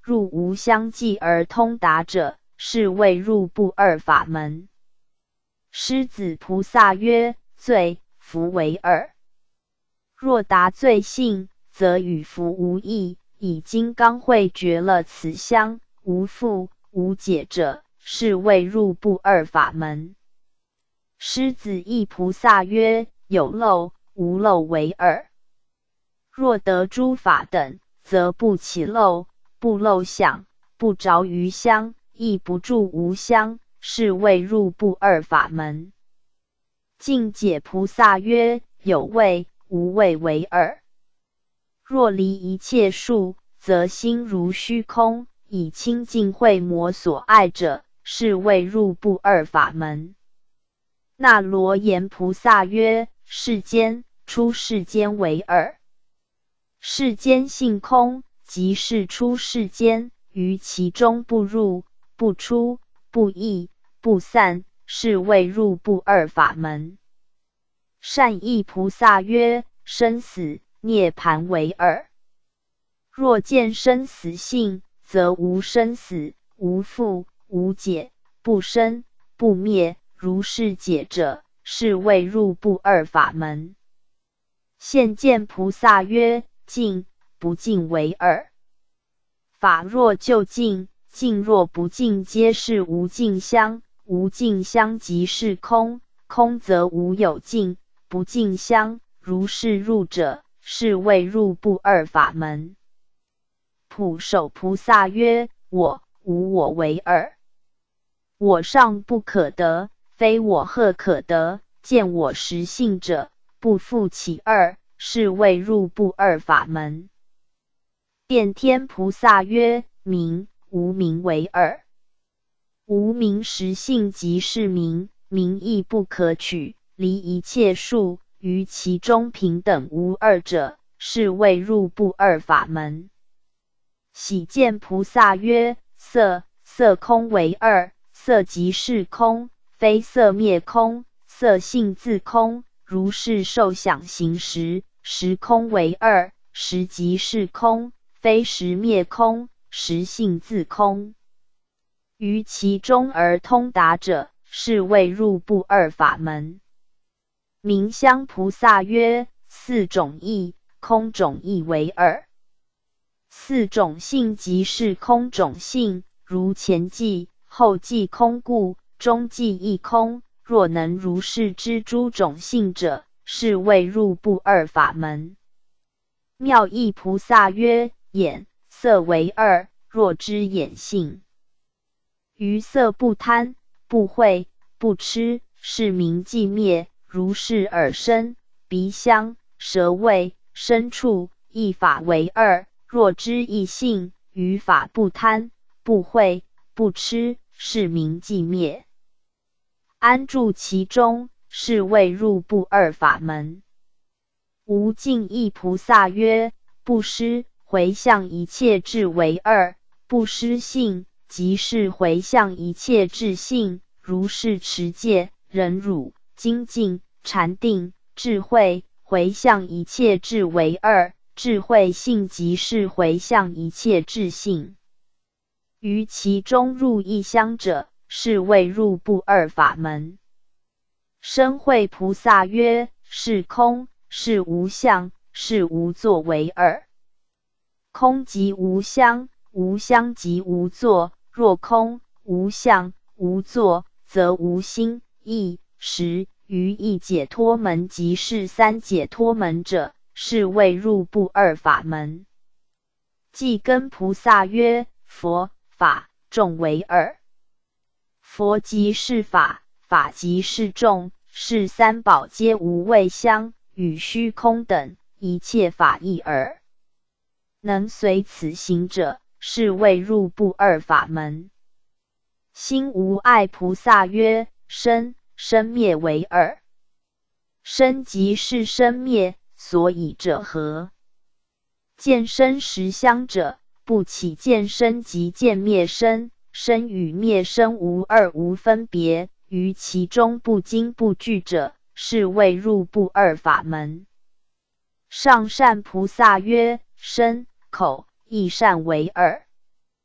入无相继而通达者，是谓入不二法门。狮子菩萨曰：罪，夫为二。若达罪性，则与夫无异，以金刚会绝了此相，无复无解者，是谓入不二法门。狮子亦菩萨曰：有漏无漏为二。若得诸法等，则不起漏，不漏想，不着于相，亦不住无相，是谓入不二法门。净解菩萨曰：有味无味为二。若离一切数，则心如虚空，以清净慧魔所爱者，是谓入不二法门。那罗延菩萨曰：世间出世间为二。世间性空，即是出世间，于其中不入，不出，不异，不散，是谓入不二法门。善意菩萨曰：生死涅槃为二。若见生死性，则无生死，无复，无解，不生不灭，如是解者，是谓入不二法门。现见菩萨曰：净不净为二。法若就净，净若不净，皆是无净相，无净相即是空，空则无有净，不净相，如是入者，是谓入不二法门。普首菩萨曰：我无我为二。我上不可得，非我赫可得，见我实性者，不复其二，是谓入不二法门。遍天菩萨曰：名无名为二。无名实性即是名，名亦不可取，离一切数，于其中平等无二者，是谓入不二法门。喜见菩萨曰：色，色空为二。色即是空，非色灭空，色性自空，如是受想行识，识空为二，识即是空，非识灭空，识性自空。于其中而通达者，是谓入不二法门。明香菩萨曰：四种义，空种义为二。四种性即是空种性，如前即后即空故，中即亦空。若能如是知诸种性者，是谓入不二法门。妙义菩萨曰：眼色为二，若知眼性，于色不贪，不恚，不痴，是名寂灭。如是耳身、鼻香、舌味、身触，一法为二，若知一性，于法不贪，不恚，不痴，是名寂灭。安住其中，是谓入不二法门。无尽意菩萨曰：不施回向一切智为二。不施性，即是回向一切智性，如是持戒、忍辱、精进、禅定、智慧，回向一切智为二。智慧性即是回向一切智性，于其中入一相者，是谓入不二法门。身慧菩萨曰：是空，是无相，是无作为二。空即无相，无相即无作。若空无相无作，则无心意识。于一解脱门即是三解脱门者，是谓入不二法门。寂根菩萨曰：佛法众为二。佛即是法，法即是众，是三宝皆无味相，与虚空等一切法一耳。能随此行者，是谓入不二法门。心无爱菩萨曰：生，生灭为二。生即是生灭，所以者何？见生实相者，不起见生即见灭生，生与灭生无二无分别，于其中不惊不惧者，是谓入不二法门。上善菩萨曰：身、口、意善为二。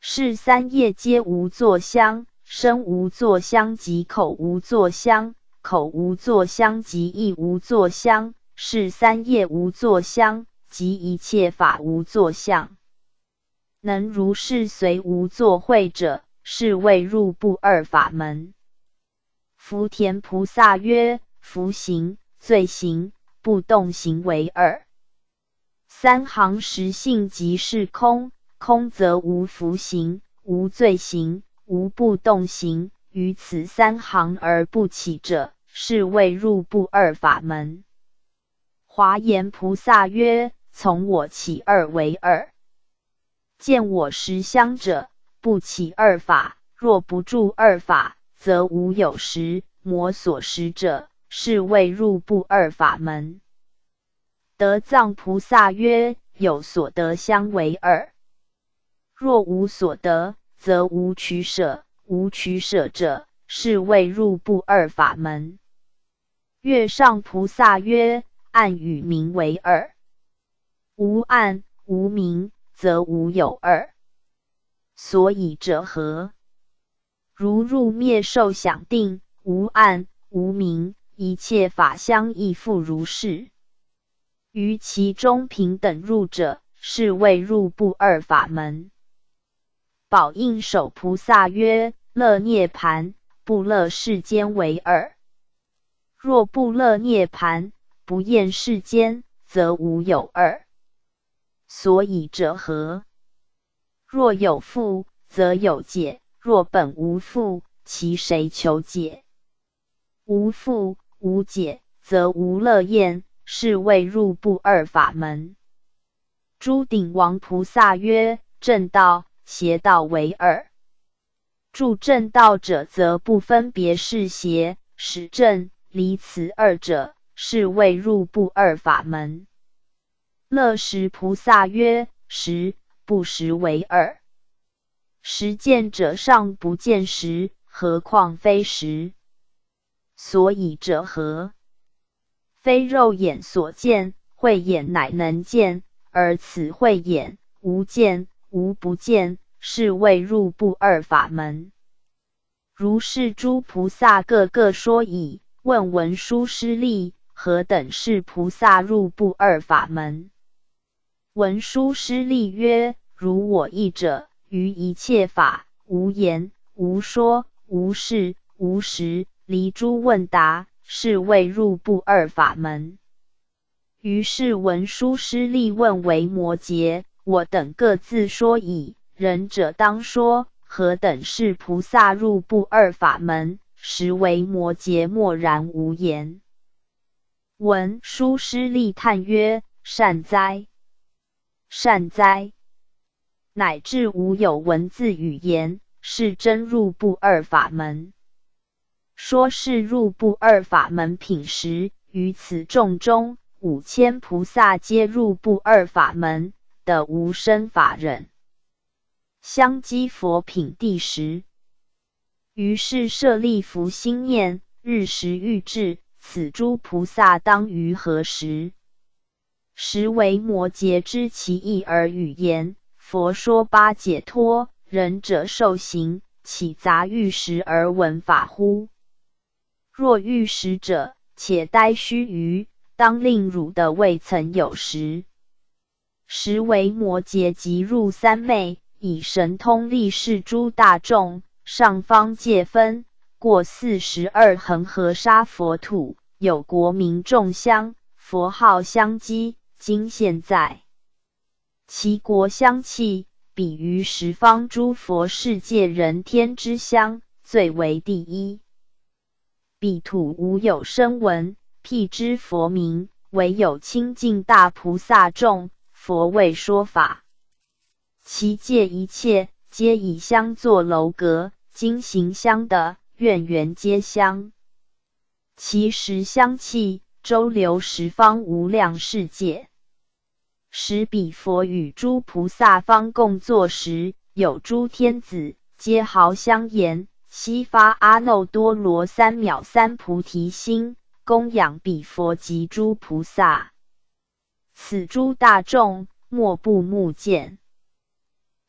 是三业皆无作相，身无作相及口无作相，口无作相及意无作相，是三业无作相，即一切法无作相。能如是随无作会者，是谓入不二法门。福田菩萨曰：福行、罪行、不动行为二。三行实性即是空，空则无福行，无罪行，无不动行，于此三行而不起者，是谓入不二法门。华严菩萨曰：从我起二为二。见我实相者，不起二法，若不住二法，则无有实，魔所实者，是谓入不二法门。德藏菩萨曰：有所得相为二。若无所得，则无取舍，无取舍者，是谓入不二法门。月上菩萨曰：暗与明为二。无暗无明，则无有二。所以者何？如入灭受想定，无暗无明，一切法相亦复如是。于其中平等入者，是谓入不二法门。宝应首菩萨曰：乐涅盘、不乐世间为二。若不乐涅盘，不厌世间，则无有二。所以者何？若有父，则有解；若本无父，其谁求解？无父无解，则无乐厌，是谓入不二法门。诸顶王菩萨曰：正道、邪道为二。住正道者，则不分别是邪，使正离此二者，是谓入不二法门。乐时菩萨曰：实、不实为二。实见者尚不见实，何况非实？所以者何？非肉眼所见，慧眼乃能见，而此慧眼无见无不见，是谓入不二法门。如是诸菩萨各个说已，问文殊师利：何等是菩萨入不二法门？文殊师利曰：如我意者，于一切法，无言、无说、无事、无实，离诸问答，是谓入不二法门。于是文殊师利问维摩诘：我等各自说已，仁者当说，何等是菩萨入不二法门？时维摩诘默然无言。文殊师利叹曰：善哉！善哉！乃至无有文字语言，是真入不二法门。说是入不二法门品时，于此众中5000菩萨皆入不二法门，得无生法忍。香积佛品第10。于是舍利弗心念，日时欲至，此诸菩萨当于何时？时维摩诘知其意而语言：佛说八解脱，仁者受行，岂杂欲食而闻法乎？若欲食者，且待须臾，当令汝的未曾有食。时维摩诘即入三昧，以神通力示诸大众，上方界分，过42恒河沙佛土，有国名众香，佛号香积，今现在。其国香气，比于十方诸佛世界人天之香，最为第一。彼土无有声闻，辟支佛名，唯有清净大菩萨众，佛为说法。其界一切，皆以香作楼阁，今行香的，愿缘皆香。其实香气，周流十方无量世界。时彼佛与诸菩萨方共坐时，有诸天子，皆豪香言：悉发阿耨多罗三藐三菩提心，供养彼佛及诸菩萨。此诸大众，莫不目见。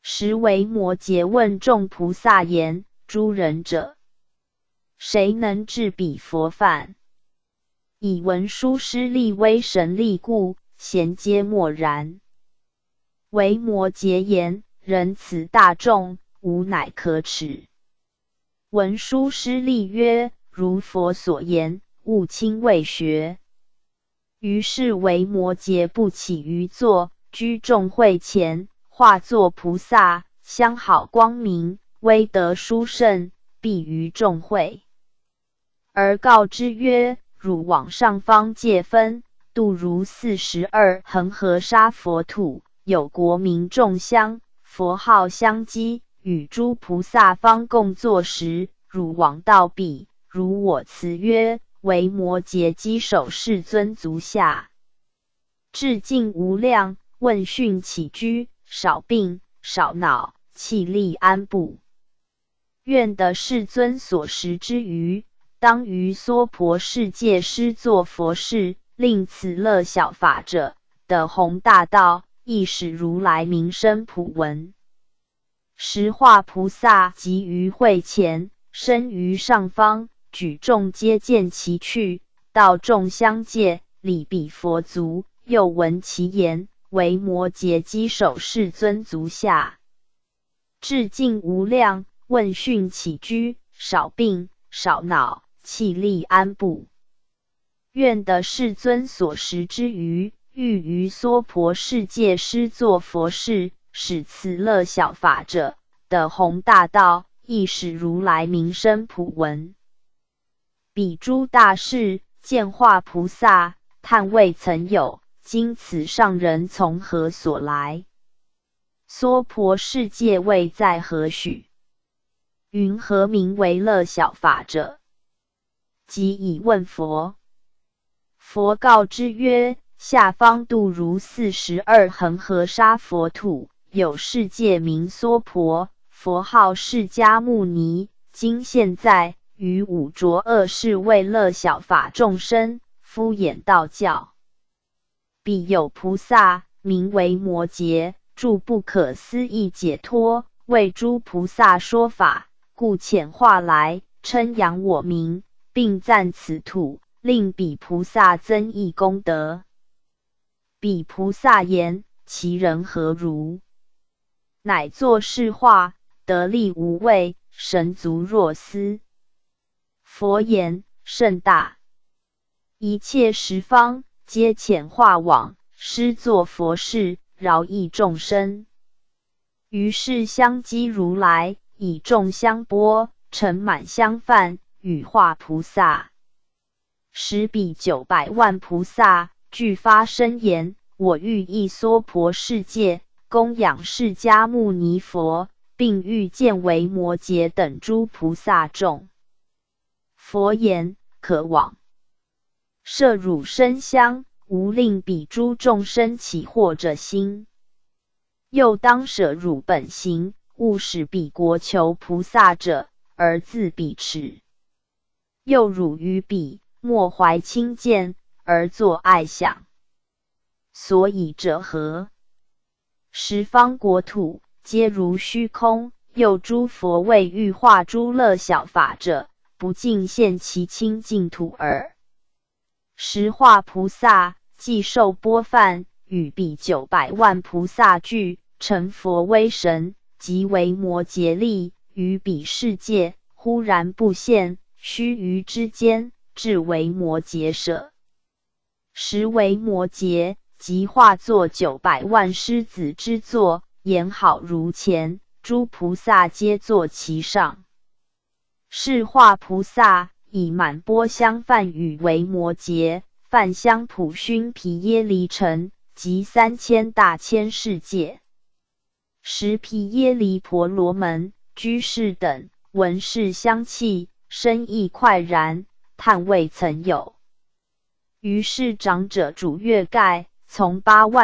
时维摩诘问众菩萨言：诸人者，谁能治彼佛犯？以文殊师利威神力故，咸皆默然。维摩诘言：人此大众，吾乃可耻。文殊师利曰：如佛所言，勿轻未学。于是维摩诘不起于座，居众会前，化作菩萨，相好光明，威德殊胜，必于众会。而告之曰：汝往上方界分，度如42恒河沙佛土，有国民众香，佛号相击，与诸菩萨方共坐时，汝往道彼，如我辞曰：维摩诘稽首世尊足下，至尽无量，问讯起居，少病少恼，气力安步。愿得世尊所食之余，当于娑婆世界施作佛事，令此乐小法者得弘大道，亦使如来名声普闻。时化菩萨即于会前，身于上方，举众皆见其去，到众相戒，礼彼佛足，又闻其言：维摩诘稽首世尊足下，至尽无量，问讯起居，少病少恼，气力安步。愿得世尊所食之余，欲于娑婆世界施作佛事，使此乐小法者得弘大道，亦使如来名声普闻。彼诸大士见化菩萨，叹未曾有，今此上人从何所来？娑婆世界位在何许？云何名为乐小法者？即以问佛。佛告之曰：下方度如42恒河沙佛土，有世界名娑婆，佛号释迦牟尼，今现在于五浊恶世为乐小法众生，敷衍道教。彼有菩萨名为摩诘，著不可思议解脱，为诸菩萨说法，故遣化来，称扬我名，并赞此土，令彼菩萨增益功德。彼菩萨言：其人何如？乃作是话，得力无畏，神足若斯。佛言：甚大，一切十方皆遣化往，施作佛事，饶益众生。于是相击如来，以众香钵，盛满香饭，与化菩萨。时彼900万菩萨俱发声言：我欲诣娑婆世界，供养释迦牟尼佛，并欲见维摩诘等诸菩萨众。佛言：可往。设汝生香，无令彼诸众生起惑者心。又当舍汝本行，勿使彼国求菩萨者，而自彼耻。又汝于彼，莫怀轻贱，而作爱想。所以者何？十方国土，皆如虚空，又诸佛为欲化诸乐小法者，不尽现其清净土耳。时化菩萨既受钵饭，与彼900万菩萨俱，成佛威神，即为摩诘力，于彼世界忽然不现，须臾之间，至维摩诘舍。时维摩诘即化作900万狮子之座，言好如前，诸菩萨皆坐其上。是化菩萨以满钵香饭与维摩诘，饭香普熏毗耶离城，及3000大千世界。时毗耶离婆罗门、居士等闻是香气，生意快然，叹未曾有。于是长者主月盖，从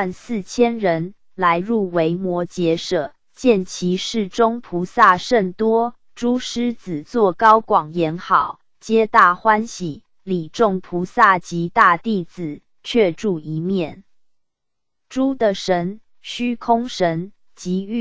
84000人来入维摩诘舍，见其室中菩萨甚多，诸狮子坐高广言好，皆大欢喜，礼众菩萨及大弟子，却住一面。诸的神、虚空神、及欲、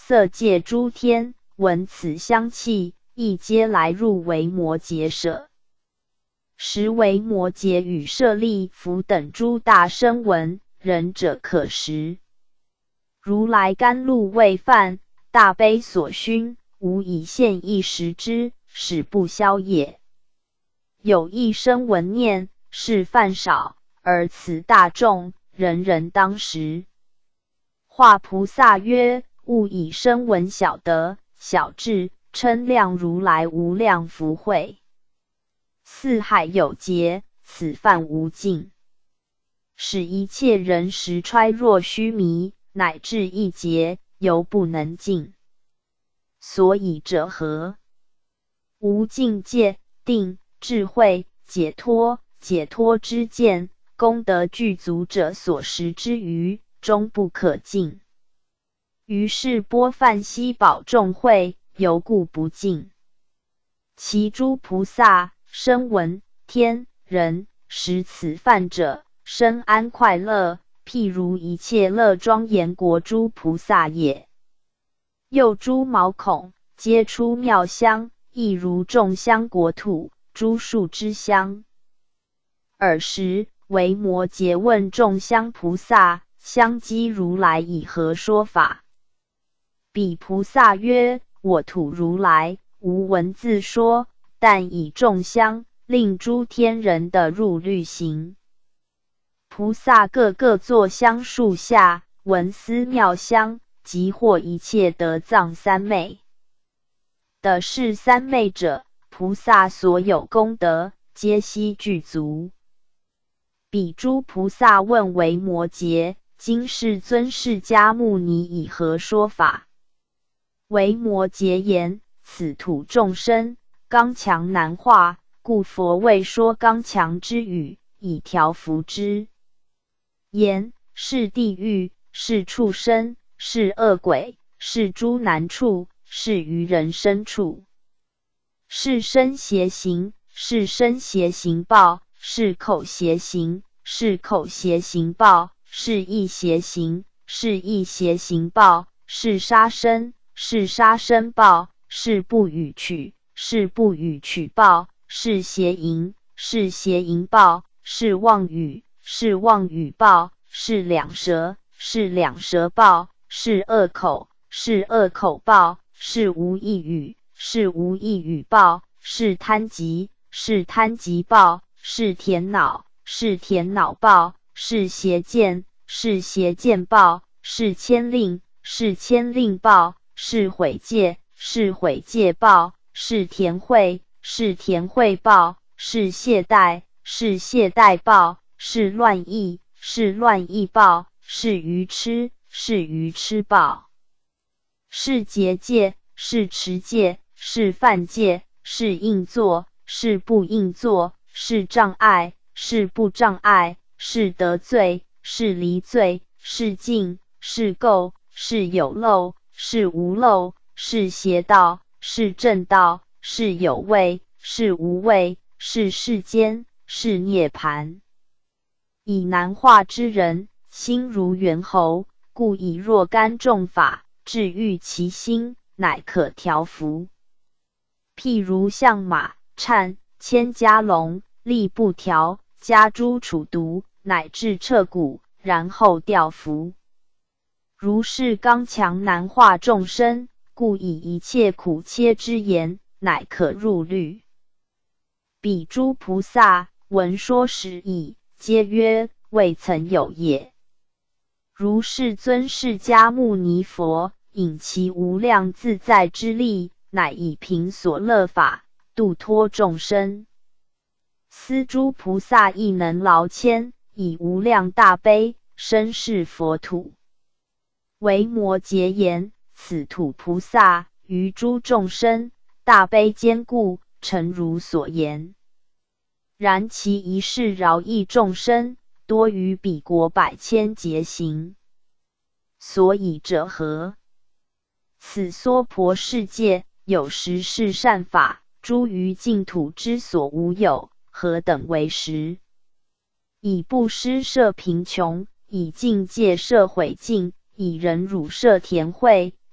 色界诸天，闻此香气，亦皆来入维摩诘舍。时维摩诘与舍利弗等诸大声闻，仁者可食。如来甘露未饭，大悲所熏，无以现一食之，使不消也。有一声闻念，是饭少，而此大众，人人当食。化菩萨曰：勿以声闻小德、小智，称量如来无量福慧。四海有节，此饭无尽，使一切人食揣若须弥，乃至一节，犹不能尽。所以者何？无境界、定、智慧、解脱之见，功德具足者所食之余，终不可尽。于是钵饭悉饱众会，犹故不尽。其诸菩萨、声闻、天、人，食此饭者，深安快乐，譬如一切乐庄严国诸菩萨也。又诸毛孔，皆出妙香，亦如众香国土，诸树之香。尔时，维摩诘问众香菩萨：香积如来以何说法？彼菩萨曰：我土如来，无文字说，但以众香，令诸天人得入律行。菩萨个个坐香树下，闻思妙香，即获一切得藏三昧。的是三昧者，菩萨所有功德，皆悉具足。彼诸菩萨问维摩诘：今世尊释迦牟尼以何说法？维摩诘言：此土众生刚强难化，故佛为说刚强之语，以调伏之。言是地狱，是畜生，是恶鬼，是诸难处，是于人身处，是身邪行，是身邪行报，是口邪行，是口邪行报，是意邪行，是意邪行报，是杀生，是杀生报，是不与取，是不与取报，是邪淫，是邪淫报，是妄语，是妄语报，是两舌，是两舌报，是恶口，是恶口报，是无意语，是无意语报，是贪疾，是贪疾报，是甜恼，是甜恼报，是邪见，是邪见报，是牵令，是牵令报，是毁戒，是毁戒报，是田会，是田会报，是懈怠，是懈怠报，是乱意，是乱意报，是愚痴，是愚痴报，是结戒，是持戒，是犯戒，是应作，是不应作，是障碍，是不障碍，是得罪，是离罪，是净，是垢，是有漏，是无漏，是邪道，是正道，是有位，是无位，是世间，是涅槃。以难化之人，心如猿猴，故以若干众法，治愈其心，乃可调伏。譬如象马、颤、牵家龙，力不调，加诸处毒，乃至彻骨，然后调伏。如是刚强难化众生，故以一切苦切之言，乃可入律。彼诸菩萨闻说时已，皆曰：未曾有也。如是尊释迦牟尼佛，引其无量自在之力，乃以凭所乐法，度脱众生。斯诸菩萨亦能劳谦，以无量大悲，身示佛土。维摩诘言：此土菩萨于诸众生，大悲坚固，诚如所言。然其一世饶益众生，多于彼国百千劫行。所以者何？此娑婆世界，有十世善法，诸于净土之所无有，何等为实？以布施摄贫穷，以境界摄毁尽，以忍辱摄田会，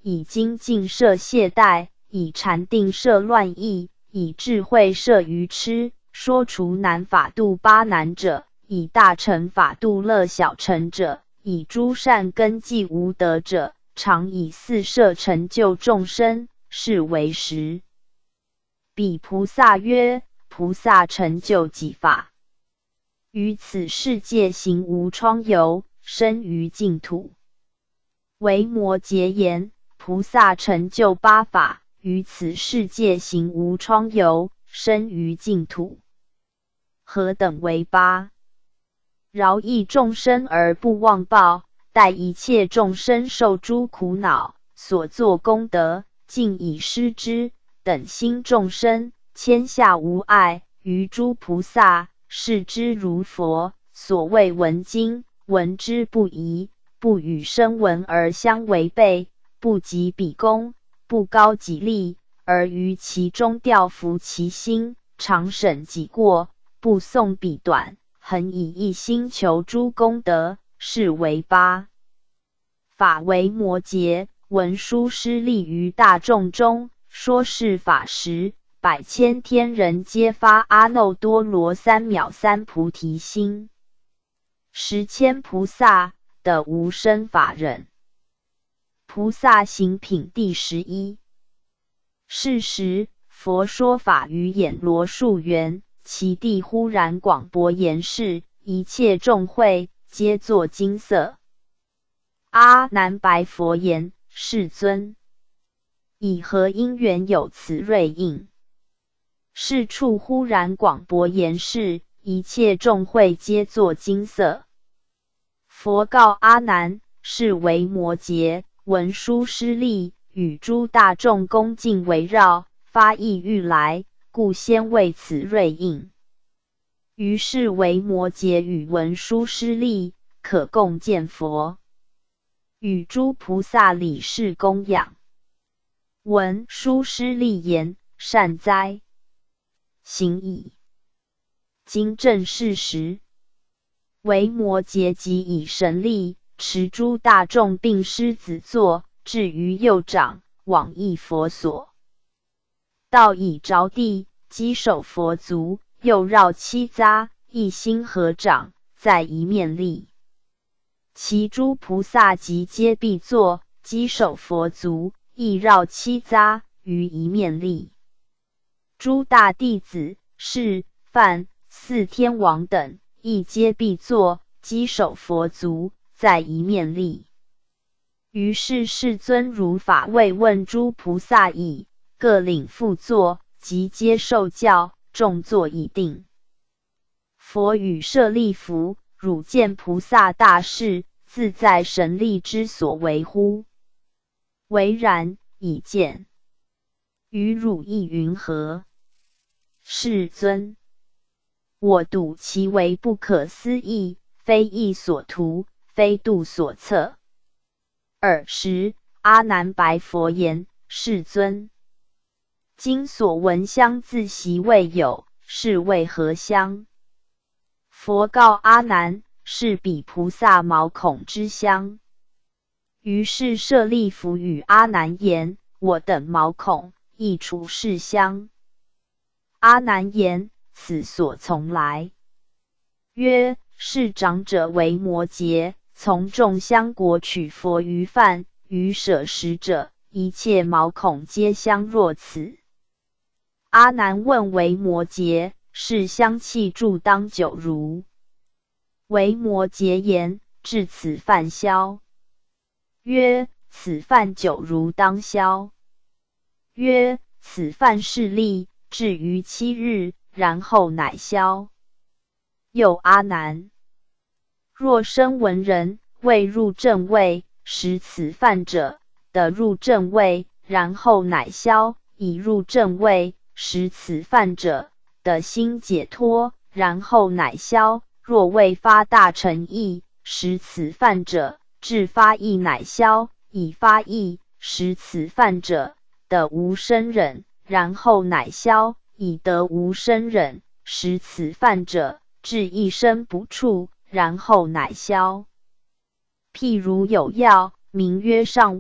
以精进摄懈怠，以禅定摄乱意，以智慧摄愚痴，说除难法度八难者，以大乘法度乐小乘者，以诸善根济无德者，常以四摄成就众生，是为实。彼菩萨曰：菩萨成就己法，于此世界行无疮疣，生于净土。维摩诘言：菩萨成就八法，于此世界行无疮疣，生于净土。何等为八？饶益众生而不忘报，待一切众生受诸苦恼，所作功德，尽以施之，等心众生，天下无碍，于诸菩萨，视之如佛。所谓闻经，闻之不疑，不与声闻而相违背，不及彼功，不高己力，而于其中调伏其心，常审己过，不诵彼短，恒以一心求诸功德，是为八法。维摩诘文殊师利于大众中，说是法时，百千天人皆发阿耨多罗三藐三菩提心。十千菩萨的无生法忍。菩萨行品第11。是时，佛说法于眼罗树园，其地忽然广博严视，一切众会皆作金色。阿难白佛言：世尊，以何因缘有此瑞应？是处忽然广博严视，一切众会皆作金色。佛告阿难：是维摩诘、文殊师利与诸大众恭敬围绕，发意欲来，故先为此瑞应。于是维摩诘与文殊师利可共见佛，与诸菩萨礼事供养。文殊师利言：善哉，行矣。今正是时。维摩诘即以神力持诸大众并狮子座，至于右掌，往诣佛所。到已着地，稽首佛足，又绕七匝，一心合掌，在一面立。其诸菩萨即皆必坐，稽首佛足，亦绕七匝，于一面立。诸大弟子、释、梵、四天王等，亦皆必坐，稽首佛足，在一面立。于是世尊如法慰问诸菩萨已，各领复坐，即皆受教，众坐已定。佛语舍利弗：汝见菩萨大士，自在神力之所为乎？唯然，已见。于汝意云何？世尊，我睹其为不可思议，非意所图，非度所测。尔时，阿难白佛言：世尊，今所闻香自习未有，是为何香？佛告阿难：是彼菩萨毛孔之香。于是舍利弗与阿难言：我等毛孔亦除是香。阿难言：此所从来。曰：是长者维摩诘，从众香果取佛于饭，于舍食者，一切毛孔皆香若此。阿难问维摩诘：是香气住当久如？维摩诘言：至此饭消。曰：此饭久如当消。曰：此饭是力，至于7日，然后乃消。又阿难，若声闻人未入正位，食此饭者，得入正位，然后乃消；已入正位，食此饭者，得心解脱，然后乃消。若未发大乘意，食此饭者，至发意乃消；已发意，食此饭者，得无生忍，然后乃消；已得无生忍，食此饭者，至一生不触，然后乃消。譬如有药，名曰上味，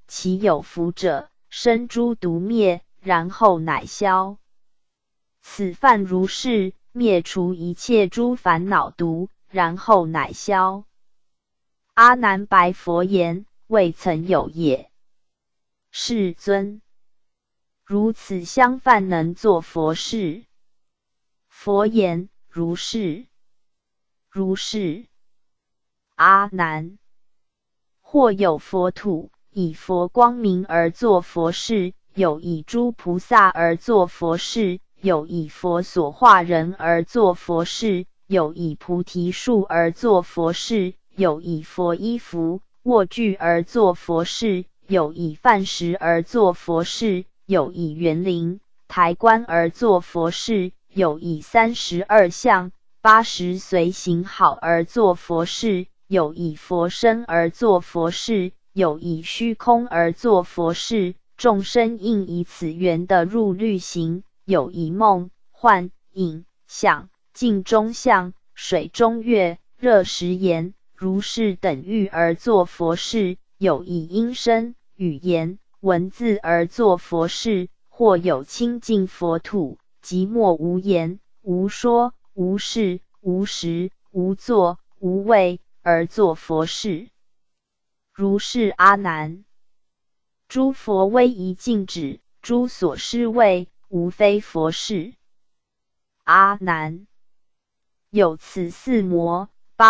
其有福者，生诸毒灭，然后乃消。此犯如是，灭除一切诸烦恼毒，然后乃消。阿难白佛言：未曾有也。世尊，如此相犯能作佛事？佛言：如是。如是。阿难，或有佛土，以佛光明而作佛事，有以诸菩萨而作佛事，有以佛所化人而作佛事，有以菩提树而作佛事，有以佛衣服、卧具而作佛事，有以饭食而作佛事，有以园林、台观而作佛事，有以32相、80随行好而作佛事，有以佛身而作佛事，有以虚空而作佛事。众生应以此缘的入律行，有以梦、幻、影、想、镜中相、水中月、热食盐、如是等欲而作佛事，有以音声、语言、文字而作佛事，或有清净佛土，寂寞无言、无说、无事、无时、无作、无味而作佛事。如是阿难，诸佛威仪禁止，诸所施为，无非佛事。阿难，有此四魔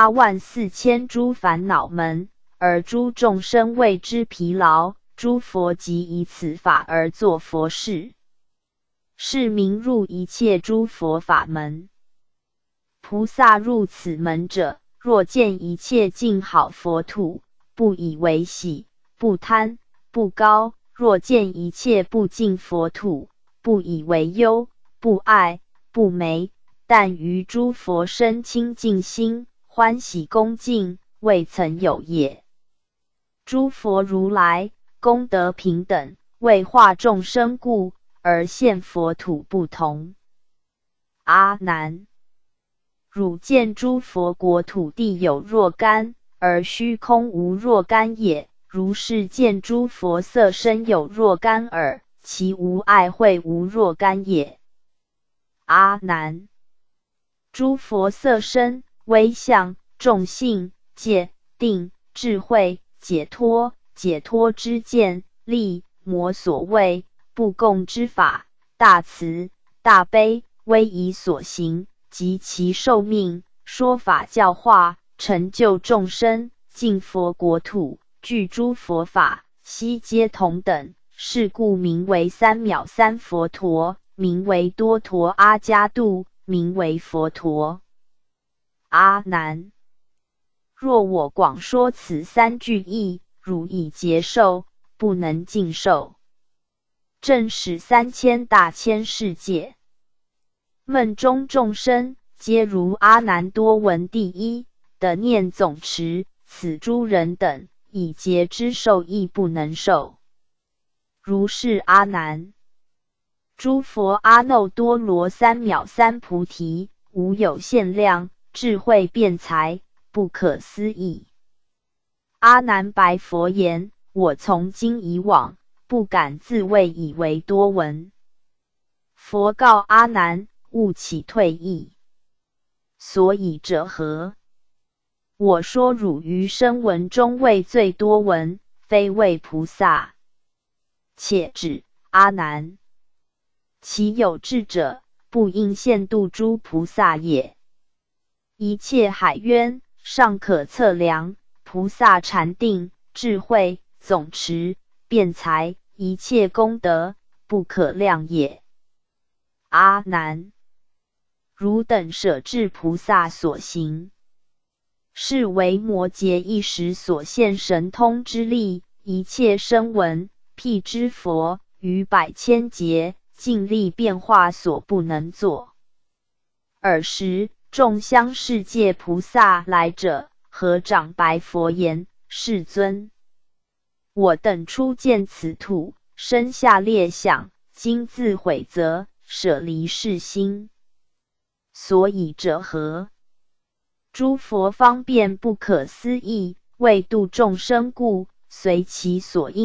84000诸烦恼门，而诸众生为之疲劳，诸佛即以此法而作佛事，是名入一切诸佛法门。菩萨入此门者，若见一切净好佛土，不以为喜，不贪，不高；若见一切不净佛土，不以为忧，不爱，不美，但于诸佛生清净心，欢喜恭敬，未曾有也。诸佛如来功德平等，为化众生故，而现佛土不同。阿难，汝见诸佛国土地有若干，而虚空无若干也。如是见诸佛色身有若干耳，其无爱慧无若干也。阿难，诸佛色身、威相、众性、戒、定、智慧、解脱、解脱之见、力、魔所谓、不共之法、大慈、大悲、威仪所行，及其寿命、说法教化、成就众生、尽佛国土、具诸佛法，悉皆同等。是故名为三藐三佛陀，名为多陀阿伽度，名为佛陀。阿难，若我广说此三句义，汝以劫受，不能尽受。正使3000大千世界梦中众生，皆如阿难多闻第一的念总持，此诸人等以劫之受亦不能受。如是阿难，诸佛阿耨多罗三藐三菩提，无有限量，智慧辩才，不可思议。阿难白佛言：我从今以往，不敢自谓以为多闻。佛告阿难：勿起退意。所以者何？我说汝于声闻中谓最多闻，非谓菩萨。且止，阿难，其有智者，不应现度诸菩萨也。一切海渊，尚可测量，菩萨禅定、智慧、总持、辩才，一切功德，不可量也。阿难，汝等舍至菩萨所行，是为摩诘一时所现神通之力，一切声闻、辟支佛于百千劫尽力变化所不能作。尔时众相世界菩萨来者，合掌白佛言：世尊，我等初见此土，生下列想，今自悔责，舍离世心。所以者何？诸佛方便不可思议，为度众生故，随其所应，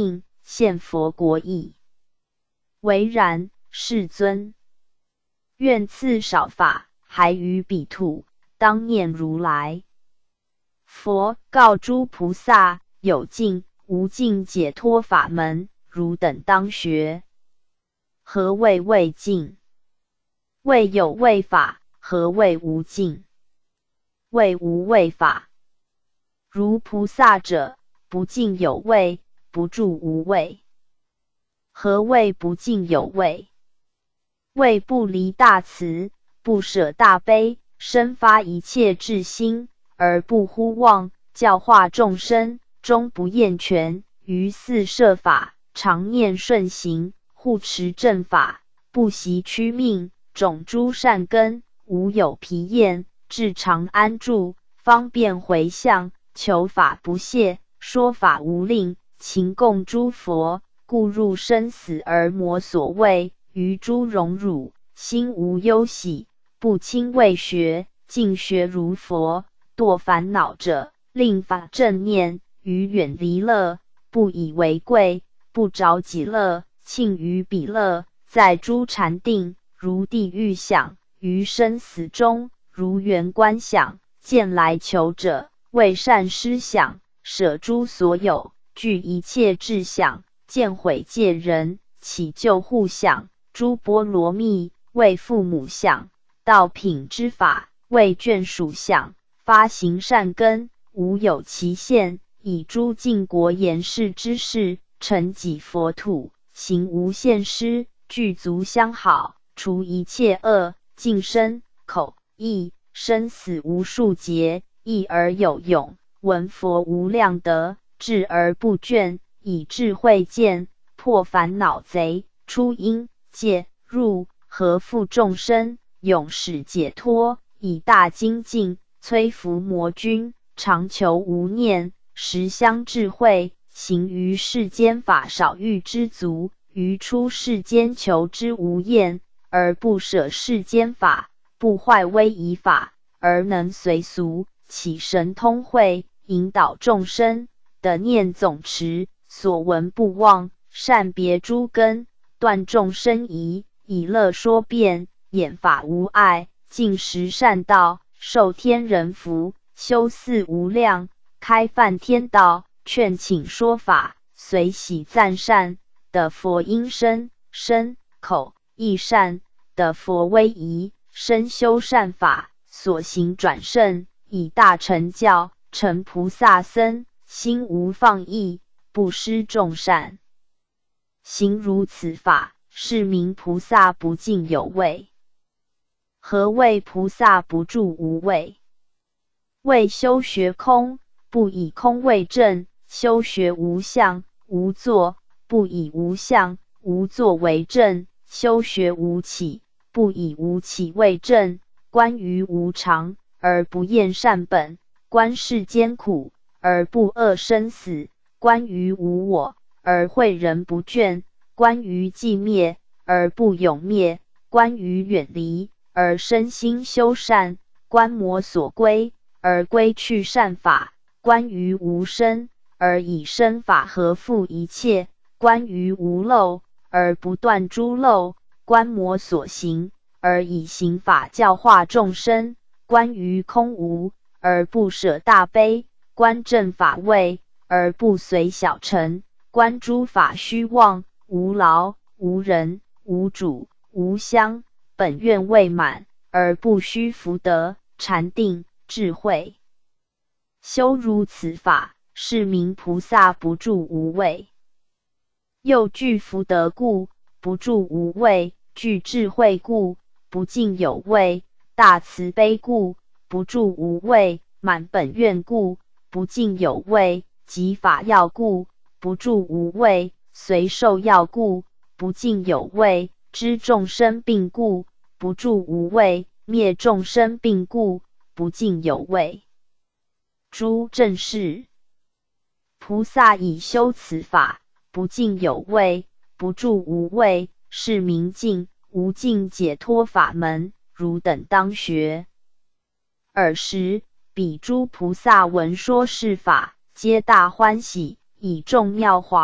现佛国义。唯然，世尊。愿赐少法，还于彼土，当念如来。佛告诸菩萨：有尽无尽解脱法门，汝等当学。何谓未尽？谓有为法。何谓无尽？谓无为法。如菩萨者，不尽有为，不住无为。何谓不尽有为？谓不离大慈，不舍大悲，生发一切智心，而不忽忘，教化众生，终不厌权，于四摄法，常念顺行，护持正法，不习屈命，种诸善根，无有疲厌，至常安住，方便回向，求法不懈，说法无令，勤供诸佛，故入生死而魔所畏，于诸荣辱，心无忧喜，不轻畏学，尽学如佛。堕烦恼者，令法正念，于远离乐，不以为贵，不着己乐，庆于彼乐，在诸禅定，如地狱想，于生死中，如缘观想，见来求者，为善施想，舍诸所有，具一切智想，见毁戒人，起救护想，诸波罗蜜，为父母想，道品之法，为眷属想，发行善根，无有期限，以诸尽国严饰之事，成己佛土，行无限施，具足相好，除一切恶，净身口意生死无数劫，益而有用，闻佛无量德，智而不倦，以智慧见，破烦恼贼，出因界入合复众生，永使解脱，以大精进，摧伏魔君，常求无念，实相智慧，行于世间法少欲知足，于出世间求之无厌，而不舍世间法，不坏威仪法，而能随俗，起神通慧，引导众生，的念总持，所闻不忘，善别诸根，断众生疑，以乐说辩，演法无碍，尽实善道，受天人福，修四无量，开梵天道，劝请说法，随喜赞善，的佛音声，身口意善，的佛威仪，身修善法，所行转胜，以大成教，成菩萨僧，心无放逸，不施众善。行如此法，是名菩萨不尽有为。何谓菩萨不住无为？谓修学空，不以空为正；修学无相无作，不以无相无作为正；修学无起，不以无起为正。观于无常，而不厌善本；观世间苦，而不恶生死；观于无我，而诲人不倦；观于寂灭，而不永灭；观于远离，而身心修善；观魔所归，而归去善法；观于无生，而以生法合复一切；观于无漏，而不断诸漏；观魔所行，而以行法教化众生；观于空无，而不舍大悲；观正法位，而不随小乘；观诸法虚妄，无劳无人无主无相，本愿未满，而不虚福德禅定智慧。修如此法，是名菩萨不住无为。又具福德故，不住无为；具智慧故，不尽有为；大慈悲故，不住无为；满本愿故，不尽有为；集法要故，不住无为；随受要故，不尽有为；知众生病故，不住无为；灭众生病故，不尽有为。诸正士，菩萨以修此法，不尽有为，不住无为，是名尽无尽解脱法门，汝等当学。尔时，彼诸菩萨闻说是法，皆大欢喜，以众妙华，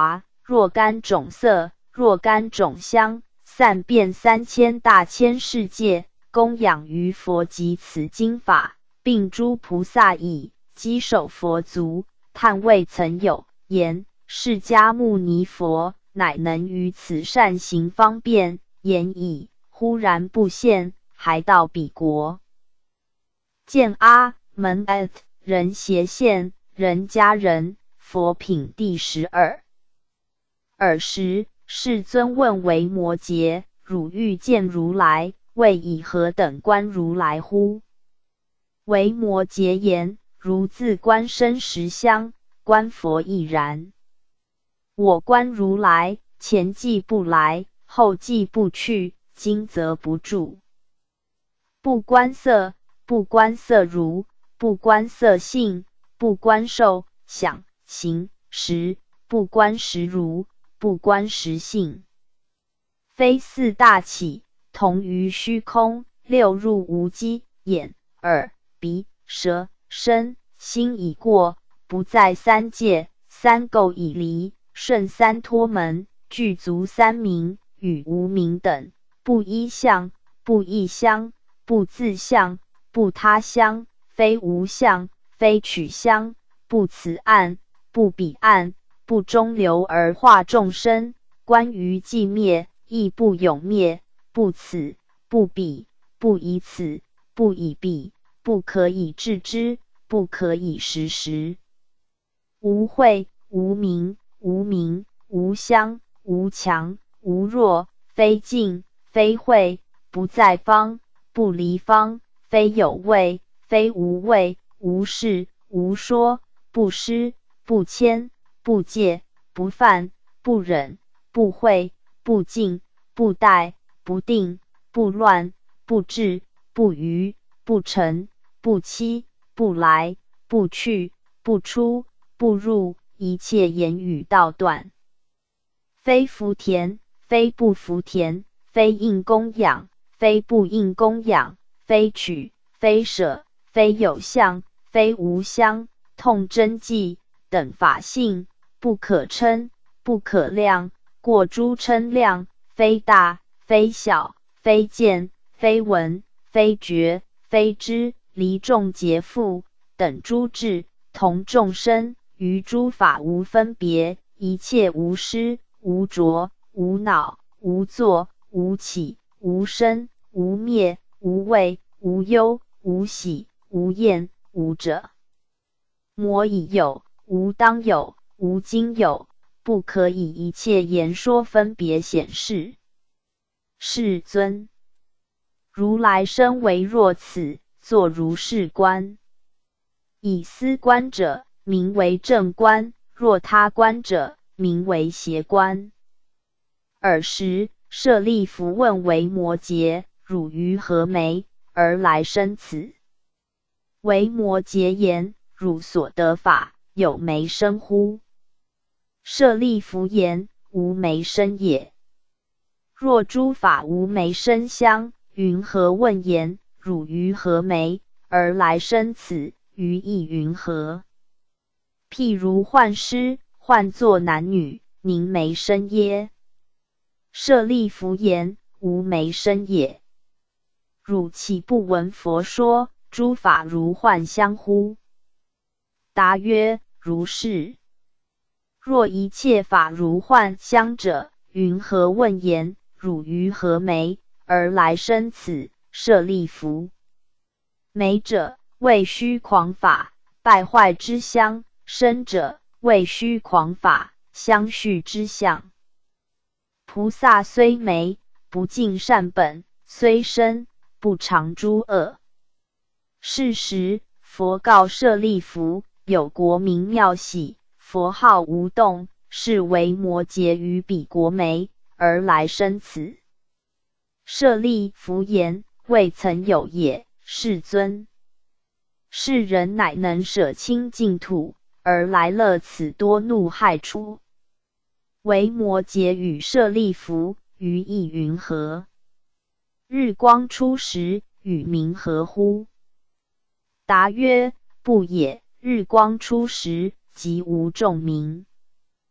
若干种色，若干种香，散遍3000大千世界，供养于佛及此经法，并诸菩萨已稽首佛足，叹未曾有言释迦牟尼佛乃能于此善行方便言已，忽然不现，还到彼国。见阿门 at 人胁现人家人佛品第12。尔时世尊问维摩诘：汝欲见如来，为以何等观如来乎？维摩诘言：如自观身实相，观佛亦然。我观如来，前既不来，后既不去，今则不住。不观色，不观色如，不观色性，不观受想行识，不观识如，不观识性。非四大起，同于虚空，六入无机，眼、耳、鼻、舌、身、心已过，不在三界，三垢已离，顺三脱门，具足三明与无明等，不依相，不异相，不自相，不他相，非无相，非取相，不此岸，不彼岸，不中流而化众生，关于寂灭，亦不永灭，不此，不彼，不以此，不以彼，不可以致之，不可以识时。无慧，无明，无明，无相，无强，无弱，非静，非慧，不在方，不离方，非有位，非无位，无事，无说，不施，不迁，不戒，不犯，不忍，不讳，不敬，不怠，不定，不乱，不滞，不愚，不沉，不欺，不来，不去，不出，不入，一切言语道断。非福田，非不福田，非应供养，非不应供养，非取，非舍，非有相，非无相，痛真迹等法性，不可称，不可量，过诸称量，非大，非小，非见，非闻，非觉，非知，离众劫富等诸智，同众生，于诸法无分别，一切无失，无着，无恼，无作，无起，无生，无灭，无畏，无忧，无喜，无厌，无者。魔已有，无当有，无今有，不可以一切言说分别显示。世尊，如来身为若此，作如是观。以斯观者，名为正观；若他观者，名为邪观。尔时，舍利弗问维摩诘：汝于何昧而来生此？维摩诘言：汝所得法，有昧生乎？舍利弗言：无昧生也。若诸法无昧生相，云何问言：汝于何昧而来生此？于意云何？譬如幻师，幻作男女，宁昧生耶？舍利弗言：无昧生也。汝岂不闻佛说，诸法如幻相乎？答曰：如是。若一切法如幻相者，云何问言：汝于何昧而来生此？舍利弗，昧者谓虚诳法，败坏之相；生者谓虚诳法，相续之相。菩萨虽昧，不尽善本；虽生，不常诸恶。是时，佛告舍利弗：有国名妙喜，佛号无动，是维摩诘于彼国昧而来生此。舍利弗言：未曾有也，世尊。是人乃能舍清净土，而来乐此多怒害处。维摩诘与舍利弗于意云何？日光出时，与明何乎？答曰：不也，日光出时，即无众明。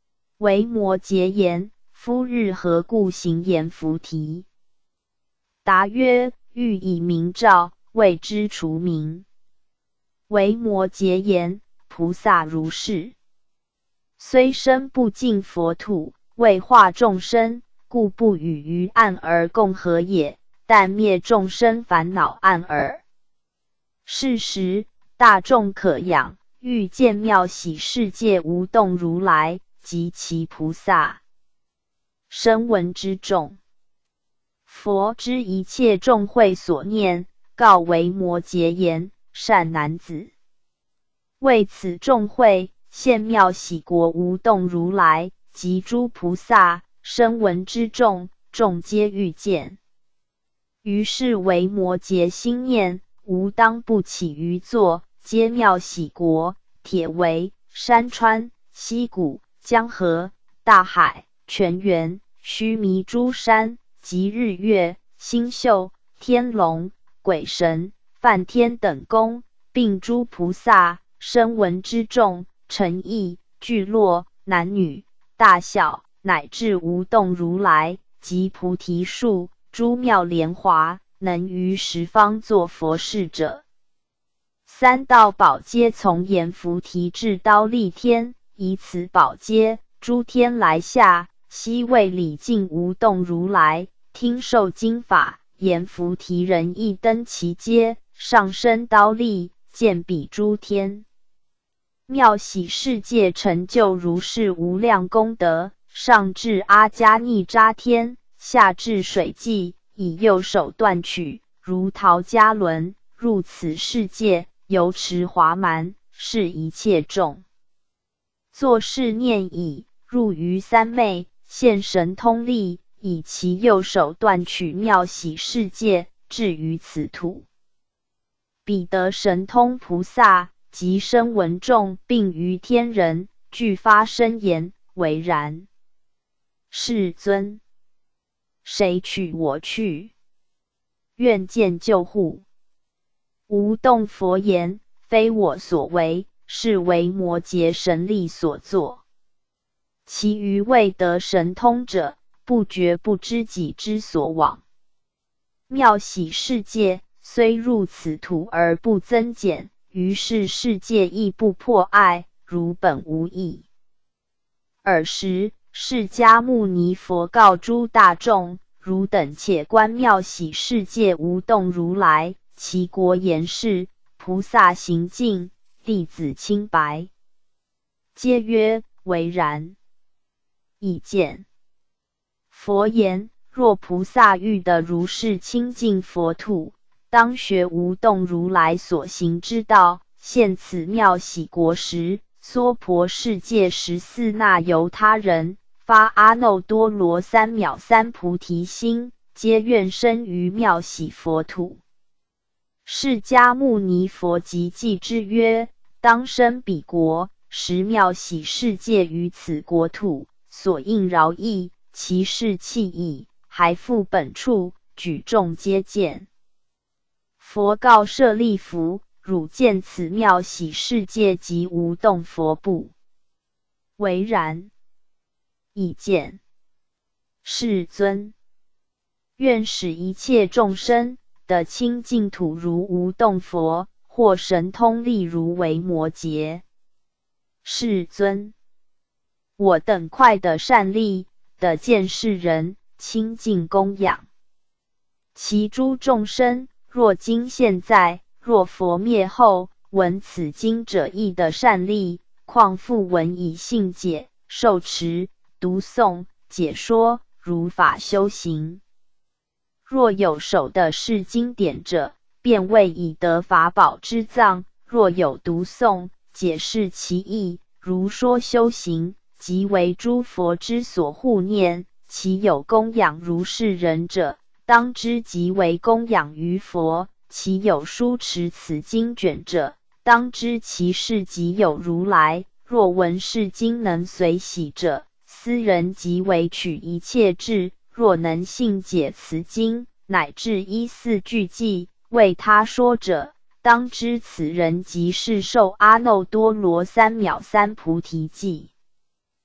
维摩诘言：夫日何故行阎浮提？答曰：欲以明照，谓之除名。维摩诘言：菩萨如是，虽身不净佛土，为化众生，故不与于暗而共合也，但灭众生烦恼暗耳。是时，大众可仰，欲见妙喜世界无动如来及其菩萨。声闻之众，佛知一切众会所念，告维摩诘言：善男子，为此众会，现妙喜国无动如来及诸菩萨，声闻之众，众皆欲见。于是维摩诘心念：吾当不起于座，皆妙喜国，铁围、山川、溪谷、江河、大海、泉源、须弥诸山及日月、星宿、天龙、鬼神、梵天等宫，并诸菩萨、声闻之众，城邑、聚落、男女、大小，乃至无动如来及菩提树、诸妙莲华，能于十方作佛事者，三道宝阶从阎浮提至忉利天，以此宝阶，诸天来下，悉为礼敬无动如来，听受经法。阎浮提人亦登其阶，上升忉利，见彼诸天。妙喜世界成就如是无量功德，上至阿迦尼吒天，下至水际，以右手断取，如陶迦轮，入此世界，游持华蛮，是一切众。作是念已，入于三昧，现神通力，以其右手断取妙喜世界，至于此土。彼得神通菩萨及声闻众，并于天人，俱发声言：为然。世尊，谁取我去？愿见救护。无动佛言：非我所为，是维摩诘神力所作。其余未得神通者，不觉不知己之所往。妙喜世界虽入此土而不增减，于是世界亦不破碍，如本无异。尔时，释迦牟尼佛告诸大众：汝等且观妙喜世界无动如来，其国严饰，菩萨行径，弟子清白。皆曰：为然。已见。佛言：若菩萨欲得如是清净佛土，当学无动如来所行之道。现此妙喜国时，娑婆世界14那由他人，发阿耨多罗三藐三菩提心，皆愿生于妙喜佛土。释迦牟尼佛即记之曰：当生彼国，时妙喜世界于此国土，所应饶益，其事弃矣，还复本处，举众皆见。佛告舍利弗：汝见此妙喜世界即无动佛不？为然。已见。世尊，愿使一切众生得清净土如无动佛，或神通力如维摩诘。世尊，我等快得善利，得见世人清净供养。其诸众生，若今现在，若佛灭后，闻此经者亦得善利，况复闻以信解、受持、读诵、解说，如法修行。若有守的是经典者，便为以得法宝之藏；若有读诵、解释其意，如说修行，即为诸佛之所护念。其有供养如是人者，当知即为供养于佛；其有书持此经卷者，当知其事即有如来。若闻是经能随喜者，斯人即为取一切智；若能信解此经，乃至依四句偈为他说者，当知此人即是受阿耨多罗三藐三菩提记。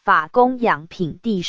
法供养品第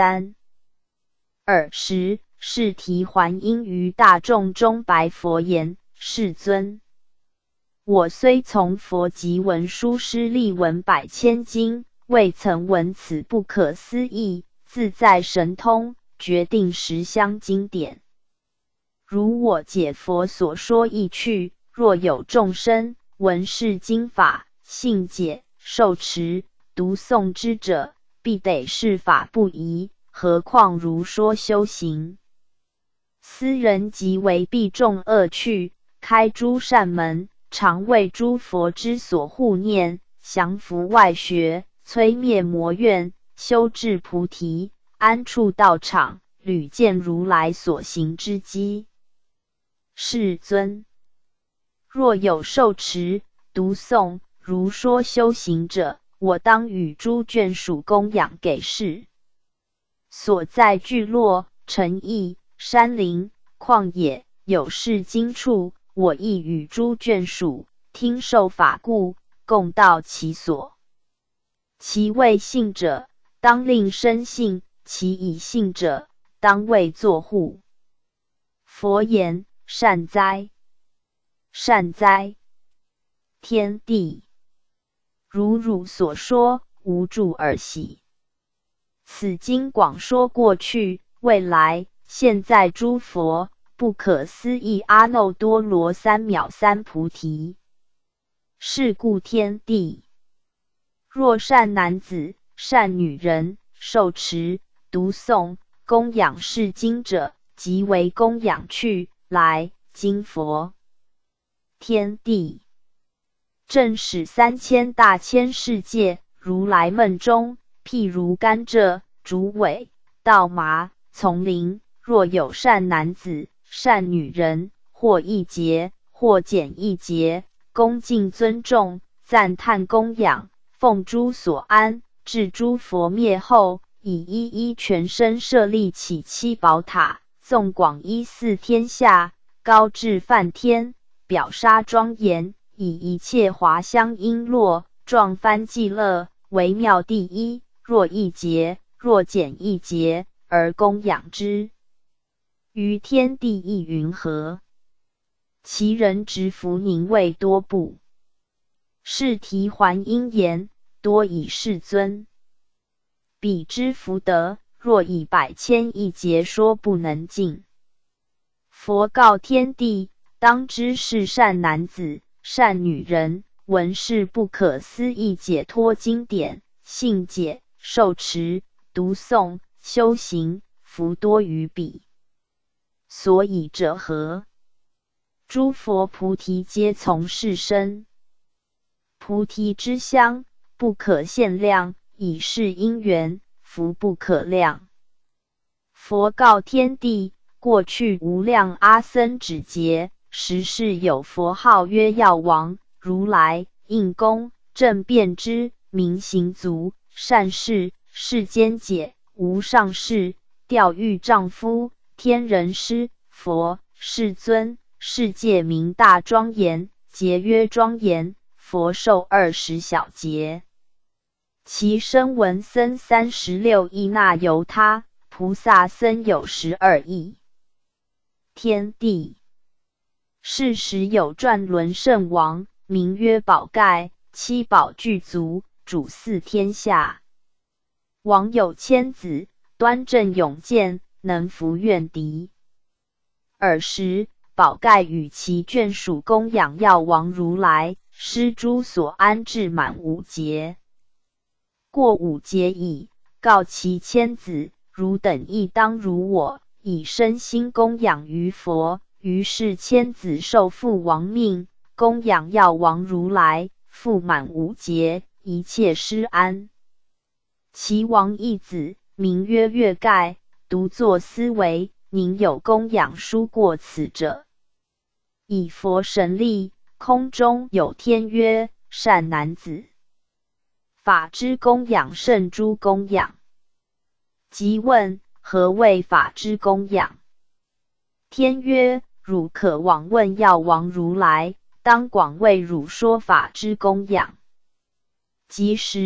13。10. 是提还因于大众中白佛言：世尊，我虽从佛及文殊师利闻百千经，未曾闻此不可思议、自在神通、决定实相经典。如我解佛所说义趣，若有众生闻是经法，信解、受持、读诵之者，必得是法不疑，何况如说修行？斯人即为避众恶趣，开诸善门，常为诸佛之所护念，降伏外学，摧灭魔怨，修治菩提，安处道场，屡见如来所行之机。世尊，若有受持、读诵、如说修行者，我当与诸眷属供养给世。所在聚落、城邑、山林、旷野，有是经处，我亦与诸眷属听受法故，共到其所。其未信者，当令生信；其已信者，当为作护。佛言：善哉，善哉！天地，如汝所说，无住而喜。此经广说过去、未来、现在诸佛不可思议阿耨多罗三藐三菩提。是故天地，若善男子、善女人受持、读诵、供养是经者，即为供养去来今佛。天地正使3000大千世界，如来梦中，譬如甘蔗、竹苇、稻麻、丛林，若有善男子、善女人，或一节，或减一节，恭敬尊重，赞叹供养，奉诸所安，至诸佛灭后，以一一全身设立起7宝塔，纵广依4天下，高至梵天，表沙庄严，以一切华香璎珞，壮幡伎乐，为妙第一。若一节，若减一节，而供养之，于天地亦云何？其人直服宁为多不？是提还因言：多以世尊。彼之福德，若以100千亿劫说不能尽。佛告天地：当知是善男子、善女人，闻是不可思议解脱经典，信解、受持、读诵、修行，福多于彼。所以者何？诸佛菩提皆从是生。菩提之香，不可限量，以是因缘，福不可量。佛告天地：过去无量阿僧祇劫，时世有佛号曰药王，如来、应供、正遍知、明行足、善事、世间解、无上士、调御丈夫、天人师、佛、世尊，世界名大庄严，节曰庄严。佛寿20小劫，其声闻僧36亿，那由他菩萨僧有12亿。天地是时有转轮圣王，名曰宝盖，7宝具足，主4天下。王有千子，端正勇健，能伏怨敌。尔时宝盖与其眷属供养药王如来，施诸所安至满5劫。过5劫已，告其千子：汝等亦当如我，以身心供养于佛。于是千子受父王命，供养药王如来，复满5劫，一切施安。其王一子，名曰月盖，独作思维，宁有供养殊过此者？以佛神力，空中有天曰：善男子，法之供养胜诸供养。即问：何谓法之供养？天曰：汝可往问药王如来，当广为汝说法之供养。即时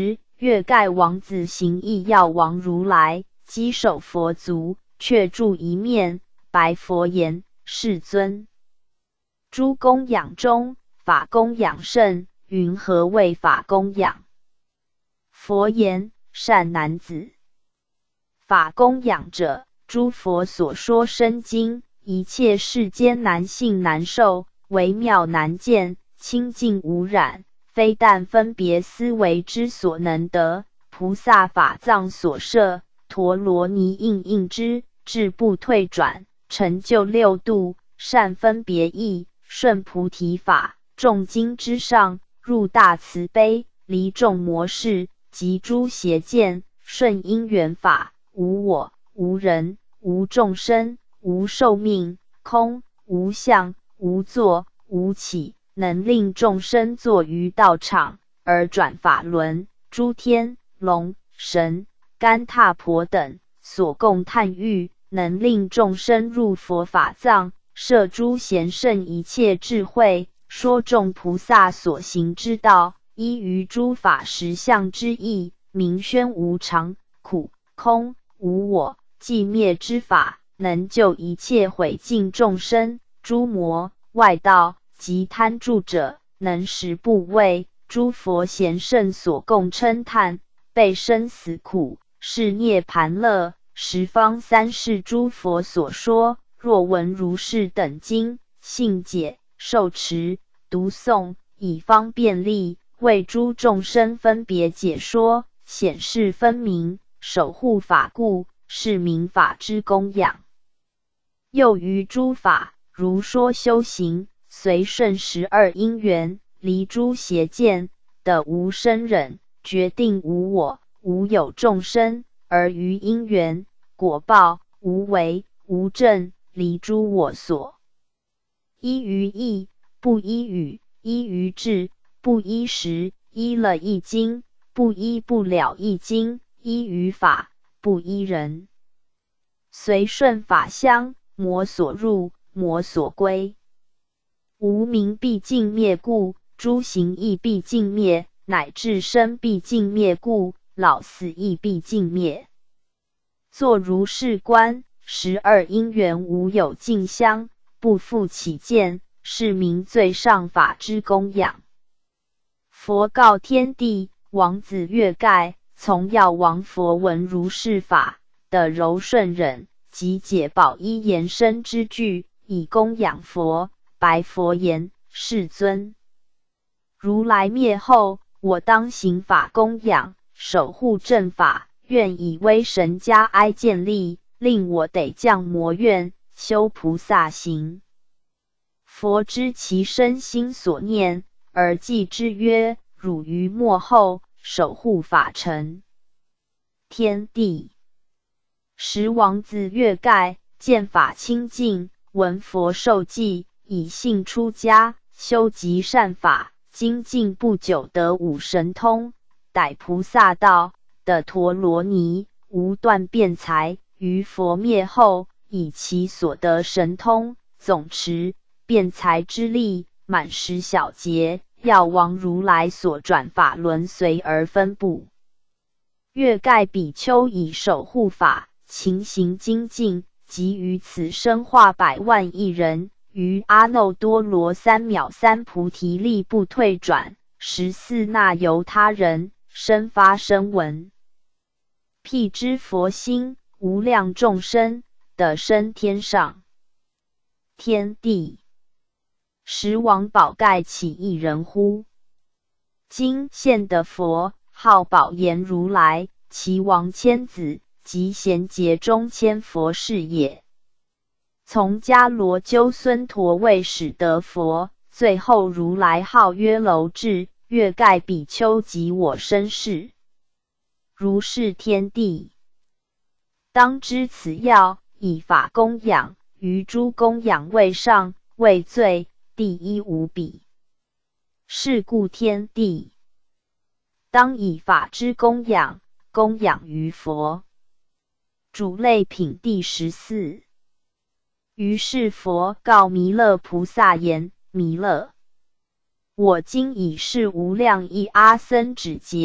月盖王子行义药王如来，稽首佛足，却住一面，白佛言：世尊，诸供养中，法供养甚，云何谓法供养？佛言：善男子，法供养者，诸佛所说深经，一切世间难信难受，微妙难见，清净无染，非但分别思维之所能得，菩萨法藏所摄，陀罗尼应应之，志不退转，成就六度，善分别意，顺菩提法，众经之上，入大慈悲，离众魔事，及诸邪见，顺因缘法，无我，无人，无众生，无寿命，空，无相，无作，无起，能令众生坐于道场，而转法轮，诸天、龙、神、干闼婆等所共叹誉，能令众生入佛法藏，摄诸贤圣一切智慧，说众菩萨所行之道，依于诸法实相之意，明宣无常、苦、空、无我、寂灭之法，能救一切毁尽众生，诸魔、外道及贪著者，能使不畏，诸佛贤圣所共称叹，被生死苦，是涅盘乐，十方三世诸佛所说，若闻如是等经，信解、受持、读诵，以方便利，为诸众生分别解说，显示分明，守护法故，是名法之供养。又于诸法，如说修行，随顺12因缘，离诸邪见，得无生忍，决定无我，无有众生，而于因缘、果报、无为、无证，离诸我所。依于义，不依语；依于智，不依时；依了一经，不依不了一经；依于法，不依人。随顺法相，魔所入，魔所归。无明必尽灭故，诸行亦必尽灭，乃至生必尽灭故，老死亦必尽灭。作如是观，12因缘无有尽相，不复起见，是名最上法之供养。佛告天地，王子月盖，从药王佛闻如是法，得柔顺忍及解宝一延伸之句，以供养佛。白佛言：世尊，如来灭后，我当行法供养，守护正法，愿以威神加哀建立，令我得降魔怨，修菩萨行。佛知其身心所念，而记之曰：汝于末后，守护法尘。天地时王子月盖，见法清净，闻佛受记，以信出家，修极善法，精进不久得五神通，逮菩萨道，得陀罗尼，无断辩才。于佛灭后，以其所得神通，总持辩才之力，满10小节，药王如来所转法轮随而分布。月盖比丘以守护法，勤行精进，即于此生化100万亿人，于阿耨多罗三藐三菩提力不退转，14那由他人，生发声闻，辟支佛心，无量众生，得生天上。天地时王宝盖起一人乎？今现得佛，号宝岩如来，其王千子，即贤劫中千佛是也。从迦罗鸠孙陀位始得佛，最后如来号曰楼至，月盖比丘及我身世。如是天地，当知此要，以法供养，于诸供养位上，位最第一无比。是故天地当以法之供养，供养于佛。主类品第14。于是佛告弥勒菩萨言：弥勒，我今已是无量亿阿僧祇劫，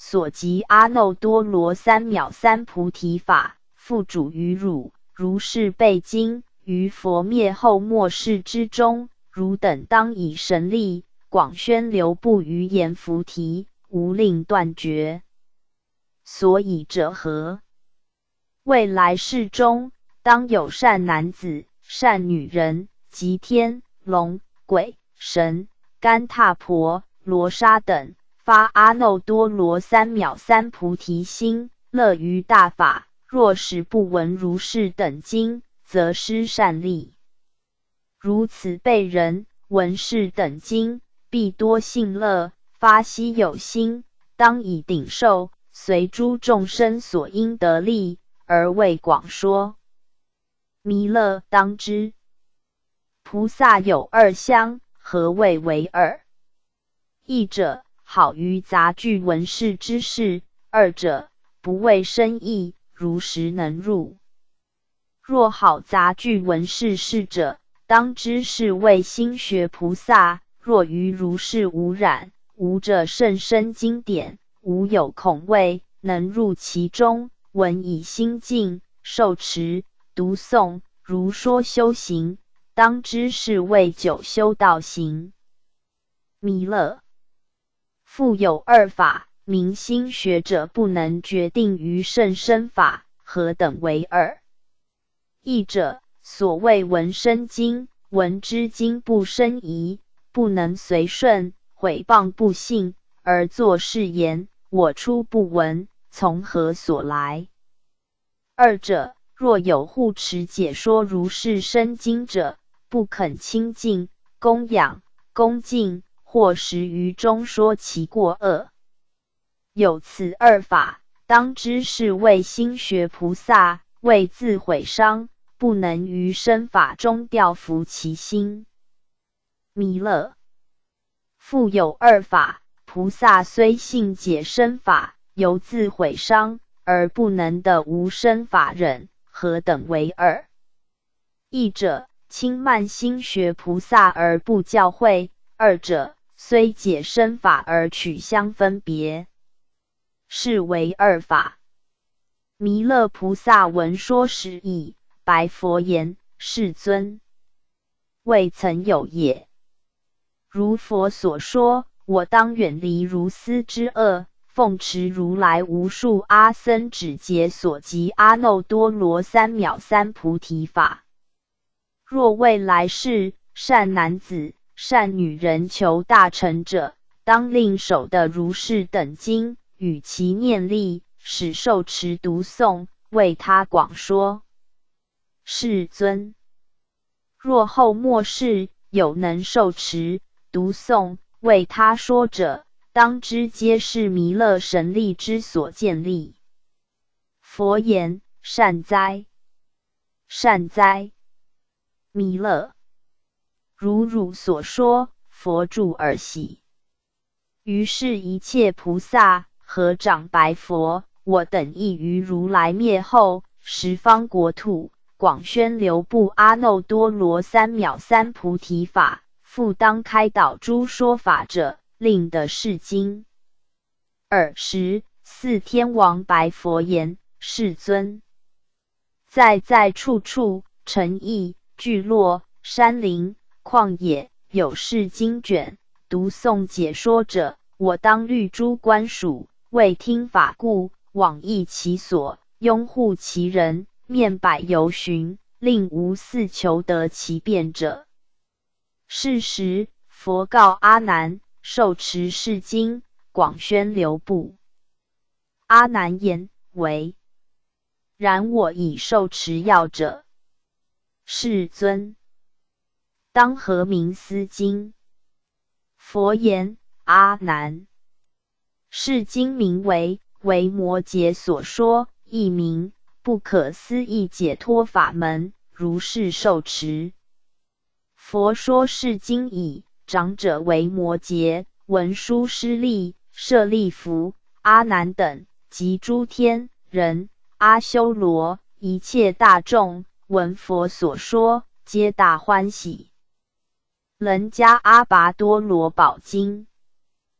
所集阿耨多罗三藐三菩提法，付嘱于汝，如是背经，于佛灭后末世之中，汝等当以神力，广宣流布于阎浮提，无令断绝。所以者何？未来世中，当有善男子、善女人，及天、龙、鬼、神、干闼婆、罗刹等，发阿耨多罗三藐三菩提心，乐于大法。若实不闻如是等经，则失善利。如此辈人闻是等经，必多信乐，发希有心，当以顶受，随诸众生所应得利，而为广说。弥勒当知，菩萨有二相，何谓为二？一者，好于杂句闻是之事；二者，不为深义，如实能入。若好杂句闻是事者，当知是为心学菩萨；若于如是无染，无着甚深经典，无有恐畏，能入其中，闻以心净，受持、读诵、如说修行，当知是为久修道行。弥勒复有二法，明心学者不能决定于甚深法，何等为二？一者，所谓闻深经，闻之经不深疑，不能随顺，毁谤不信，而作是言：我初不闻，从何所来？二者，若有护持解说如是深经者，不肯亲近、供养、恭敬，或时于中说其过恶。有此二法，当知是为心学菩萨，为自毁伤，不能于深法中调伏其心。弥勒复有二法，菩萨虽信解深法，犹自毁伤，而不能得无深法忍，何等为二？一者，轻慢心学菩萨而不教诲；二者，虽解深法而取相分别，是为二法。弥勒菩萨闻说时已，白佛言：世尊，未曾有也。如佛所说，我当远离如斯之恶，奉持如来无数阿僧祇劫所集阿耨多罗三藐三菩提法。若未来世，善男子、善女人求大成者，当令守的如是等经，与其念力，使受持读诵，为他广说。世尊，若后末世有能受持、读诵，为他说者，当知皆是弥勒神力之所建立。佛言：善哉，善哉。弥勒，如汝所说，佛住而喜。于是一切菩萨合掌白佛：我等亦于如来灭后，十方国土，广宣流布阿耨多罗三藐三菩提法，复当开导诸说法者，令得是经。24天王白佛言：世尊，在处处城邑、聚落、山林、旷野，有是经卷，读诵解说者，我当律诸官属，为听法故，往诣其所，拥护其人，面百由旬，令无似求得其变者。是时，佛告阿难：受持是经，广宣流布。阿难言：唯。然我已受持要者。世尊，当何名斯经？佛言：阿难，是经名为维摩诘所说，译名不可思议解脱法门，如是受持。佛说是经已，长者维摩诘、文殊师利、舍利弗、阿难等，及诸天人、阿修罗，一切大众，闻佛所说，皆大欢喜。楞伽阿跋多罗宝经。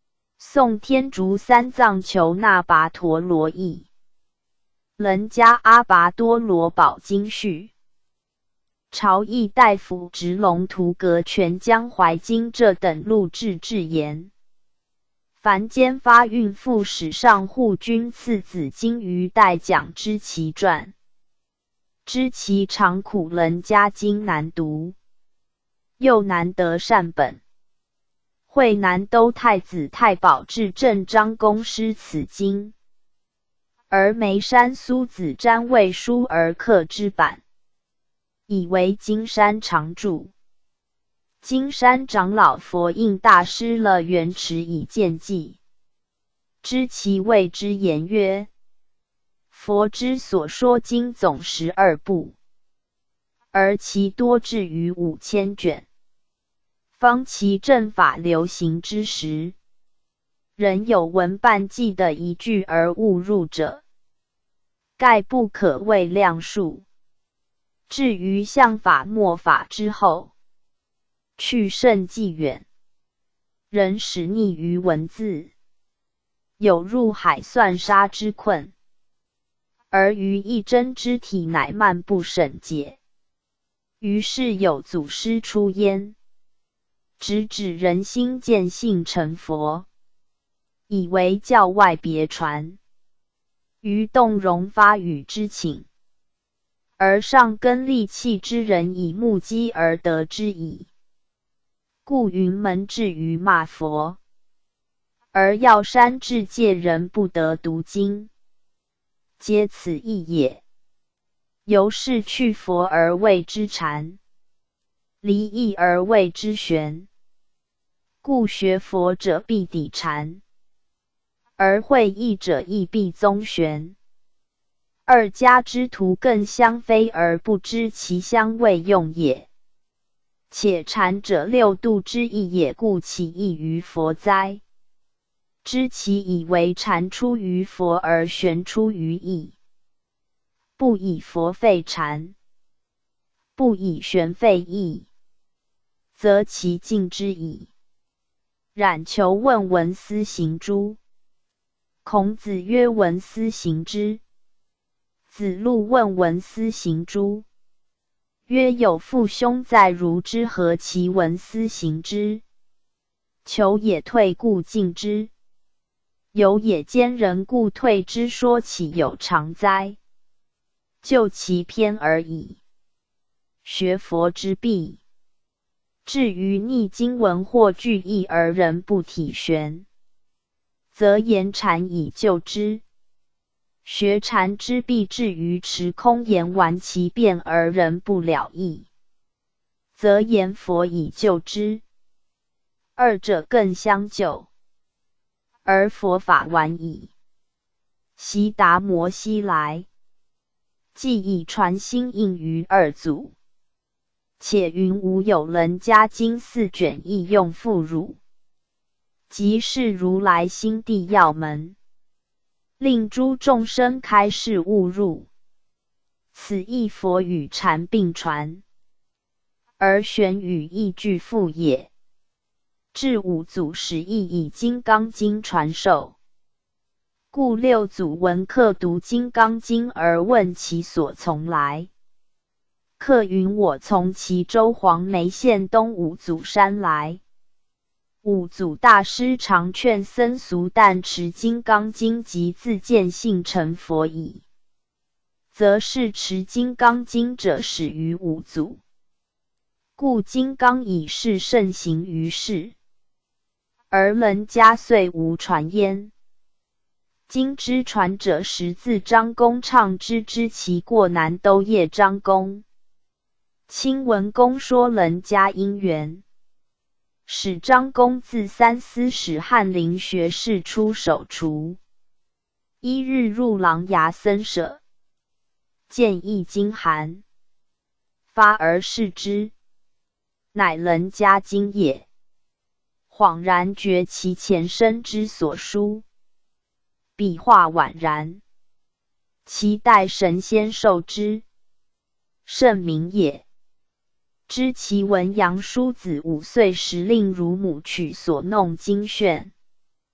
宋天竺三藏求那跋陀罗译，楞伽阿跋多罗宝经序。朝议大夫直龙图阁全江淮经这等录制至言。凡间发运副使上护军赐子经于代讲知其传。知其长苦楞伽经难读，又难得善本。会南都太子太保至正张公师此经，而眉山苏子瞻为书而刻之版，以为金山常住。金山长老佛印大师了圆池以见记，知其谓之言曰：佛之所说经总12部，而其多至于5000卷。方其正法流行之时，仍有闻半记的一句而误入者，盖不可谓量数。至于相法末法之后，去甚既远，仍使溺于文字，有入海算沙之困，而于一真之体乃漫不审解。于是有祖师出焉，直指人心见性成佛，以为教外别传，于动容发语之请，而上根利器之人以目击而得之矣。故云门至于骂佛，而药山至戒人不得读经，皆此意也。由是去佛而谓之禅，离义而谓之玄。故学佛者必抵禅，而会义者亦必宗玄。二家之徒更相非而不知其相为用也。且禅者六度之意也，故其异于佛哉？知其以为禅出于佛而玄出于义，不以佛废禅，不以玄废义，则其尽之矣。冉求问文思行诸？孔子曰：文思行之。子路问文思行诸？曰：有父兄在，如之何其文思行之？求也退，故进之；有也兼人，故退之。说岂有常哉？就其偏而已。学佛之弊，至于逆经文或句意而人不体玄，则言禅以救之；学禅之弊，至于持空言玩其辩而人不了义，则言佛以救之。二者更相救，而佛法晚矣。悉达摩西来，既以传心应于二祖。且云无有楞伽经4卷亦用复汝，即是如来心地要门，令诸众生开示悟入。此亦佛与禅并传，而玄与义俱复也。至5祖时亦以金刚经传授，故6祖闻客读金刚经而问其所从来。客云：我从齐州黄梅县东五祖山来。五祖大师常劝僧俗，但持金刚经即自见性成佛矣。则是持金刚经者始于五祖，故金刚已是盛行于世，而楞伽遂无传焉。今之传者，实自张公倡之，知其过南都业张公。亲闻公说楞伽因缘，使张公自三司使翰林学士出手除。一日入琅琊僧舍，见一经函，发而视之，乃楞伽经也。恍然觉其前生之所书，笔画宛然，其代神仙授之，甚名也。知其文杨叔子5岁时令乳母取所弄经卷，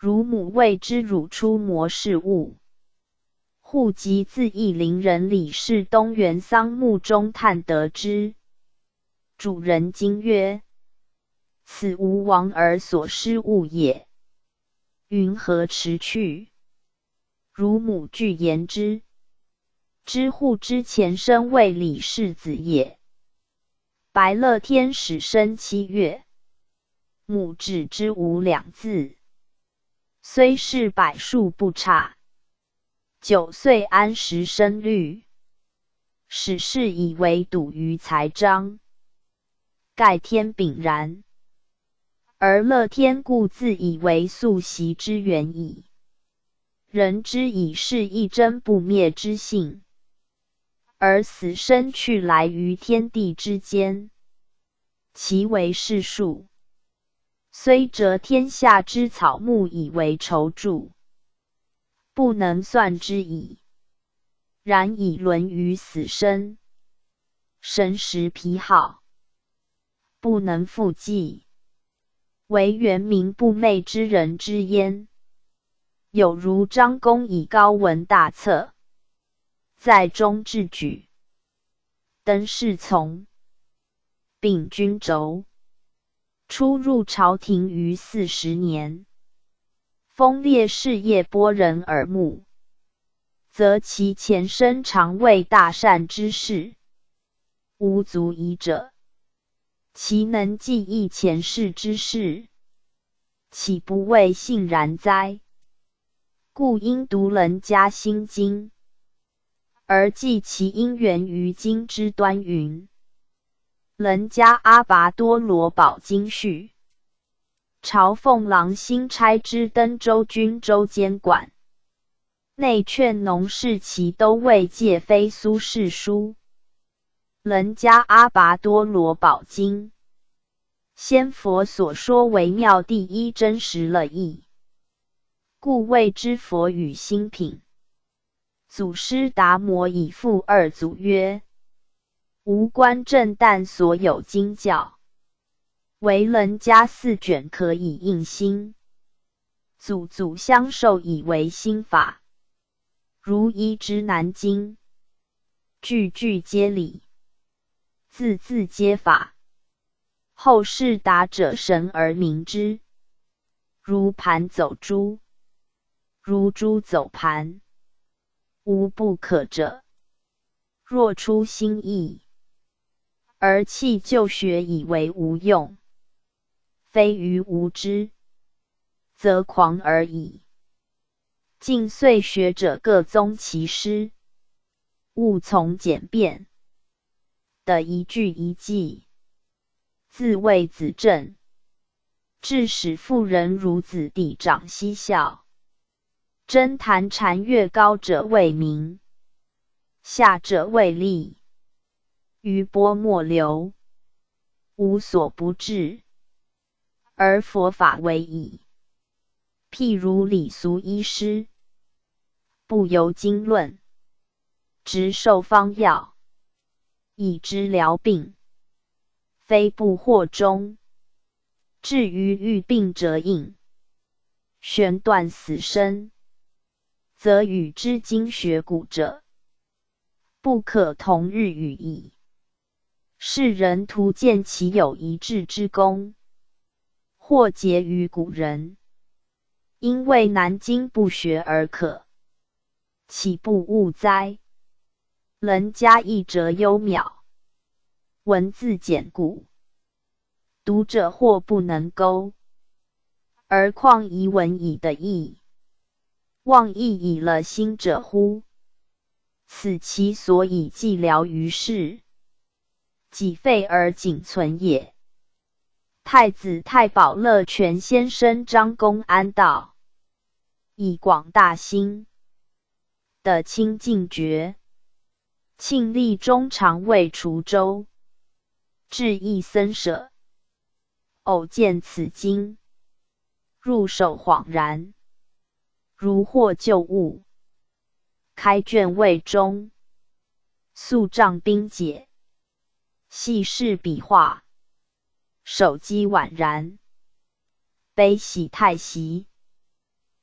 乳母谓之乳出模事物。户籍自义陵人李氏东园桑墓中探得知。主人惊曰：此吾亡儿所失物也。云何持去？乳母具言之。知户之前生为李氏子也。白乐天始生7月，母只知无2字，虽是百数不差。9岁安时生虑，史氏以为笃于才章，盖天秉然。而乐天故自以为素习之源矣。人之以是一真不灭之性，而死生去来于天地之间，其为世数，虽折天下之草木以为筹注，不能算之矣。然以论于死生，神识疲耗，不能复记，为元明不昧之人之焉。有如张公以高文大策，在中治举，登侍从，秉军轴，出入朝廷逾40年，锋烈事业拨人耳目，则其前身常为大善之事，无足疑者。其能记忆前世之事，岂不为信然哉？故应读人家心经，而记其因源于经之端云。人家阿拔多罗宝经序，朝奉郎新差之登州军州监管，内劝农士其都未戒非苏轼书。人家阿拔多罗宝经，先佛所说为妙第一真实了义，故谓之佛语心品。祖师达摩以复2祖曰：吾观正旦所有经教，为人家4卷可以印心，祖相授以为心法。如一之南经，句句皆理，字字皆法。后世达者神而明之，如盘走珠，如珠走盘，无不可者。若出心意，而弃旧学以为无用，非于无知，则狂而已。近岁学者各宗其师，务从简便，的一句一记，自谓子正，致使妇人如子弟长嬉笑。真弹禅乐高者为名，下者为利，余波莫流，无所不至，而佛法为矣。譬如礼俗医师，不由经论，直授方药，以治疗病，非不惑中。至于欲病者应，悬断死生，则与之经学古者，不可同日语矣。世人图见其有一致之功，或结于古人，因为南经不学而可，岂不误哉？人家译者优妙，文字简固，读者或不能勾，而况遗文以的义，忘义以了心者乎？此其所以寂寥于世，己废而仅存也。太子太保乐全先生张公安道，以广大心，的清净觉，庆历中常为滁州，至一僧舍，偶见此经，入手恍然，如获旧物，开卷未终，素杖冰解，细视笔画，手机宛然，悲喜太息，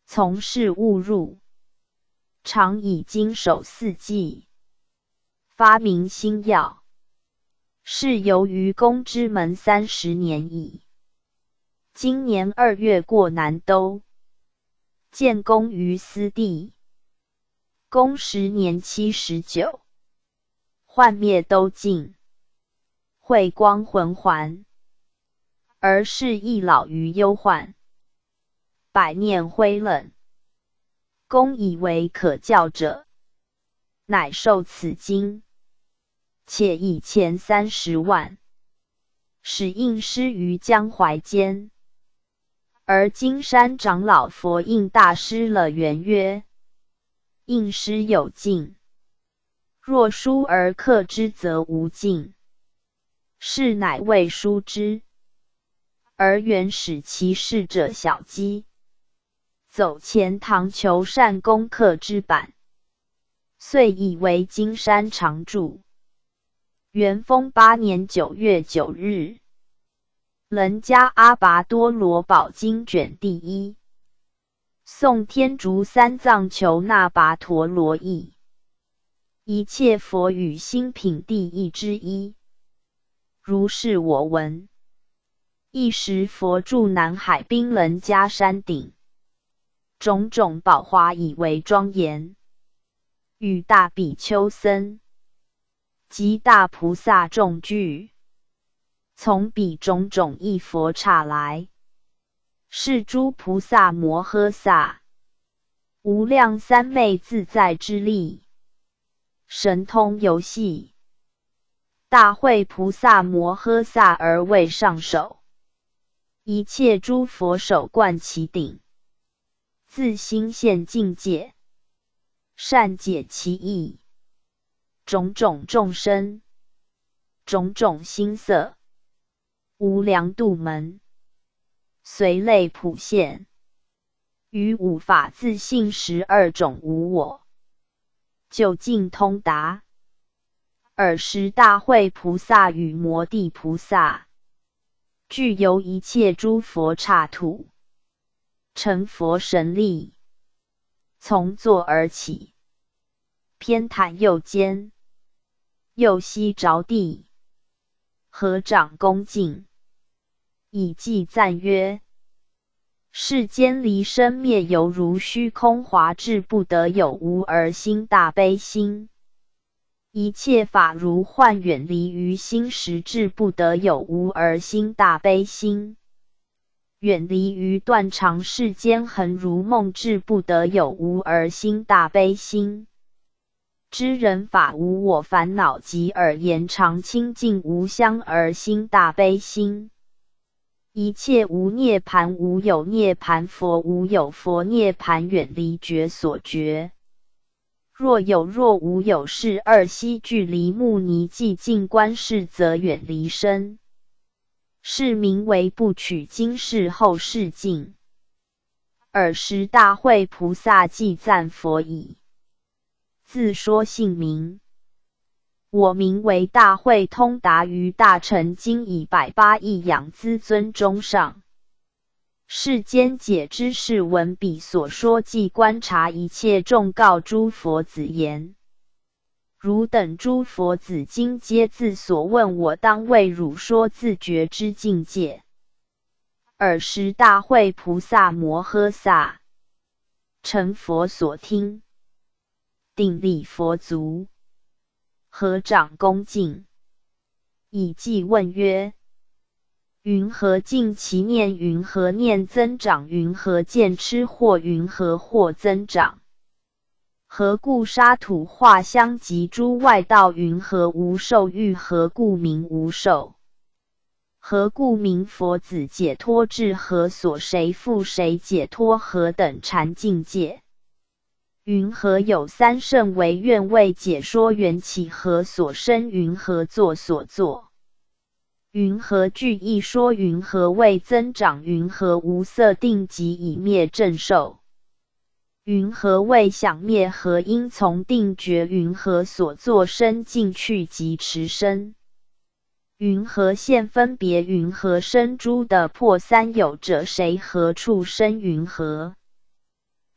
从事误入，常以经手四季，发明新药，是游于公之门30年矣。今年2月过南都，建功于斯地，公10年79，幻灭都尽，慧光魂还，而是亦老于忧患，百念灰冷。公以为可教者，乃受此经，且以钱30万，使印师于江淮间。而金山长老佛印大师了圆曰：印师有尽，若书而刻之则无尽，是乃未书之。而原使其事者小鸡，走钱塘求善攻刻之版，遂以为金山常著。元丰8年9月9日，楞伽阿拔多罗宝经卷第1，宋天竺三藏求那跋陀罗译，一切佛语心品第1之一。如是我闻。一时佛住南海冰楞伽山顶，种种宝华以为庄严，与大比丘僧及大菩萨众聚，从彼种种一佛刹来，是诸菩萨摩诃萨无量三昧自在之力，神通游戏，大会菩萨摩诃萨而为上首，一切诸佛手贯其顶，自心现境界，善解其意，种种众生，种种心色，无量度门，随类普现，于五法自性12种无我，究竟通达。尔时大会菩萨与摩地菩萨，具由一切诸佛刹土，成佛神力，从座而起，偏袒右肩，右膝着地，合掌恭敬，以偈赞曰：世间离生灭犹如虚空华至不得有无而心大悲心，一切法如幻远离于心时至不得有无而心大悲心，远离于断常世间恒如梦至不得有无而心大悲心，知人法无我烦恼及而言常清净无相而心大悲心，一切无涅盘无有涅盘佛无有佛涅盘远离觉所觉，若有若无有是二悉俱离目尼寂静观世则远离身，是名为不取今世后世境。尔时大会菩萨偈赞佛已，自说姓名：我名为大会通达于大乘经以108亿养资尊中上。世间解知识闻彼所说即观察一切众告诸佛子言：汝等诸佛子今皆自所问我当为汝说自觉之境界。尔时大会菩萨摩诃萨承佛所听，顶礼佛足，合掌恭敬，以偈问曰：云何尽其念？云何念增长？云何见痴惑？云何惑增长？何故沙土化香及诸外道？云何无受欲？何故名无受？何故名佛子解脱智？何所谁复谁解脱？何等禅境界？云何有三圣为愿为解说缘起？何所生？云何作所作？云何具一说？云何为增长？云何无色定即以灭正受？云何为想灭？何因从定觉？云何所作生尽去即持身？云何现分别？云何生诸的破三有者？谁何处生？云何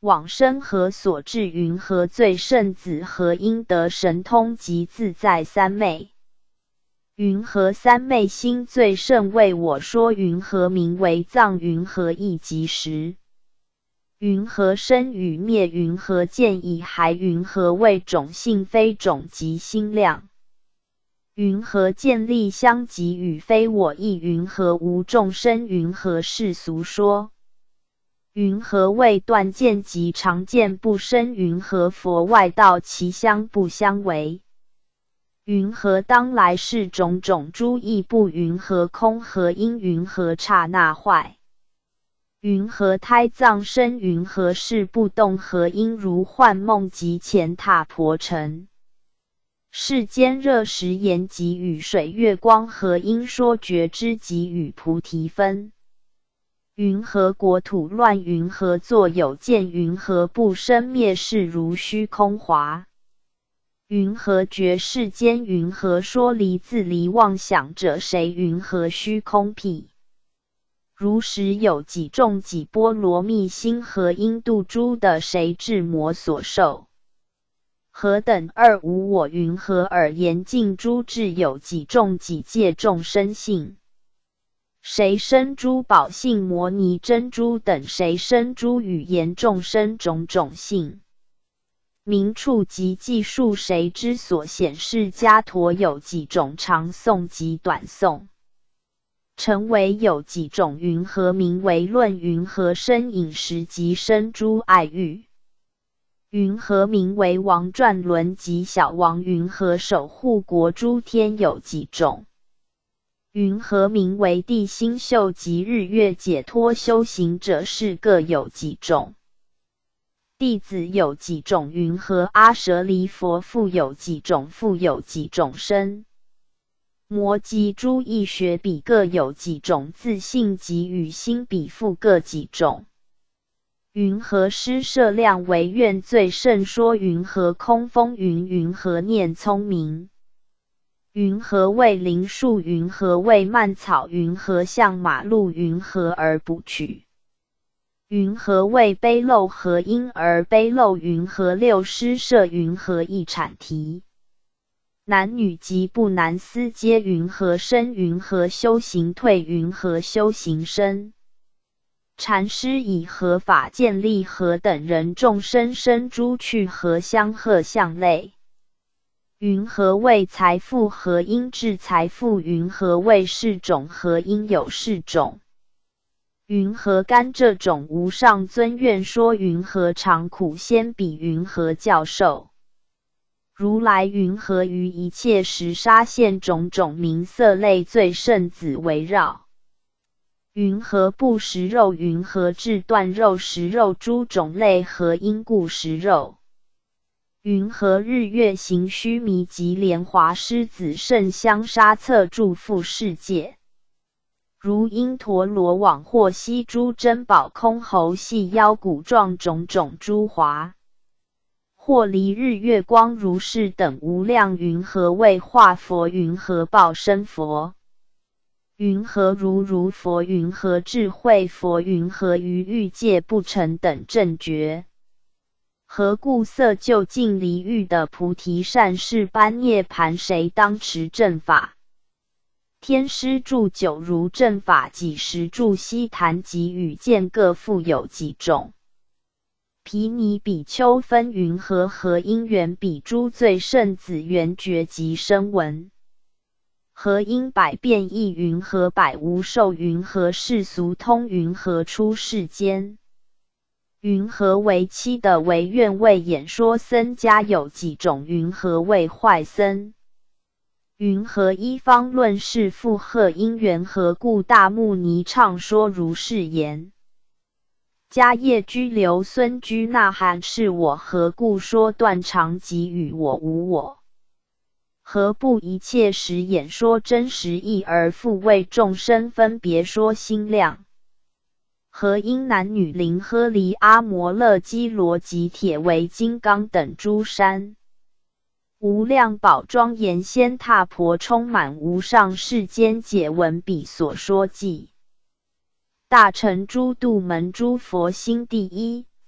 往生何所至？云何最圣子？何应得神通及自在三昧？云何三昧心最甚为我说？云何名为藏？云何意即时？云何生与灭？云何见已还？云何为种性非种及心量？云何见力相即与非我意？云何无众生？云何世俗说？云何为断见及常见不生？云何佛外道其相不相违？云何当来世种种诸异不？云何空？何因？云何刹那坏？云何胎藏生？云何事不动？何因如幻梦及前塔婆城？世间热时言及雨水月光？何因说觉知及与菩提分？云何国土乱？云何作有见？云何不生灭？是如虚空华？云何觉世间？云何说离自离妄想者？谁？云何虚空辟？如实有几众几波罗蜜心？何因度诸的？谁智魔所受？何等二无我？云何而言尽诸智？有几众几界众生性？谁生诸宝性摩尼珍珠等？谁生诸语言众生种种性？名处及计数？谁之所显示？迦陀有几种长颂及短颂？成为有几种？云何名为论？云何生饮食及生诸爱欲？云何名为王转轮及小王？云何守护国诸天？有几种？云何名为地心秀及日月？解脱修行者是各有几种？弟子有几种？云何阿舍离佛复有几种？复有几种身？摩及诸义学比各有几种？自性及与心比复各几种？云何施设量为愿最甚说？云何空风云？云何念聪明？云何为林树？云何为蔓草？云何向马路？云何而不取？云何为卑陋？何因而卑陋？云何六施设？云何一阐提？男女及不男思皆云何生？云何修行退？云何修行生？禅师以何法建立？何等人众生生诸趣？何相何相类？云何为财富？何因致财富？云何为世种？何因有世种？云何甘这种？无上尊愿说。云何长苦先比？云何教授？如来云何于一切时沙现种种名色类最圣子围绕？云何不食肉？云何治断肉食肉诸种类？何因故食肉？云何日月行须弥及莲华狮子圣香沙侧住复世界？如因陀罗网或悉诸珍宝空猴细腰骨状种种诸华，或离日月光如是等无量。云何为化佛？云何报身佛？云何如佛？云何智慧佛？云何于欲界不成等正觉？何故色就近离欲的菩提善事般涅盘？谁当持正法？天师住九如正法，几时住悉檀及语见各复有几种？毗尼比丘分云何？何因缘比诸最圣子缘觉及声闻？何因百变异？云何百无受？云何世俗通？云何出世间？云何为妻的为愿为演说僧家有几种？云何为坏僧？云何一方论事附和因缘？何故大目尼唱说如是言？迦叶居留孙居那含是我，何故说断常即与我无我？何不一切时演说真实义，而复为众生分别说心量？何因男女林诃离阿摩勒基罗及铁围金刚等诸山无量宝庄严仙闼婆充满无上世间解闻彼所说记？大乘诸度门诸佛心第一，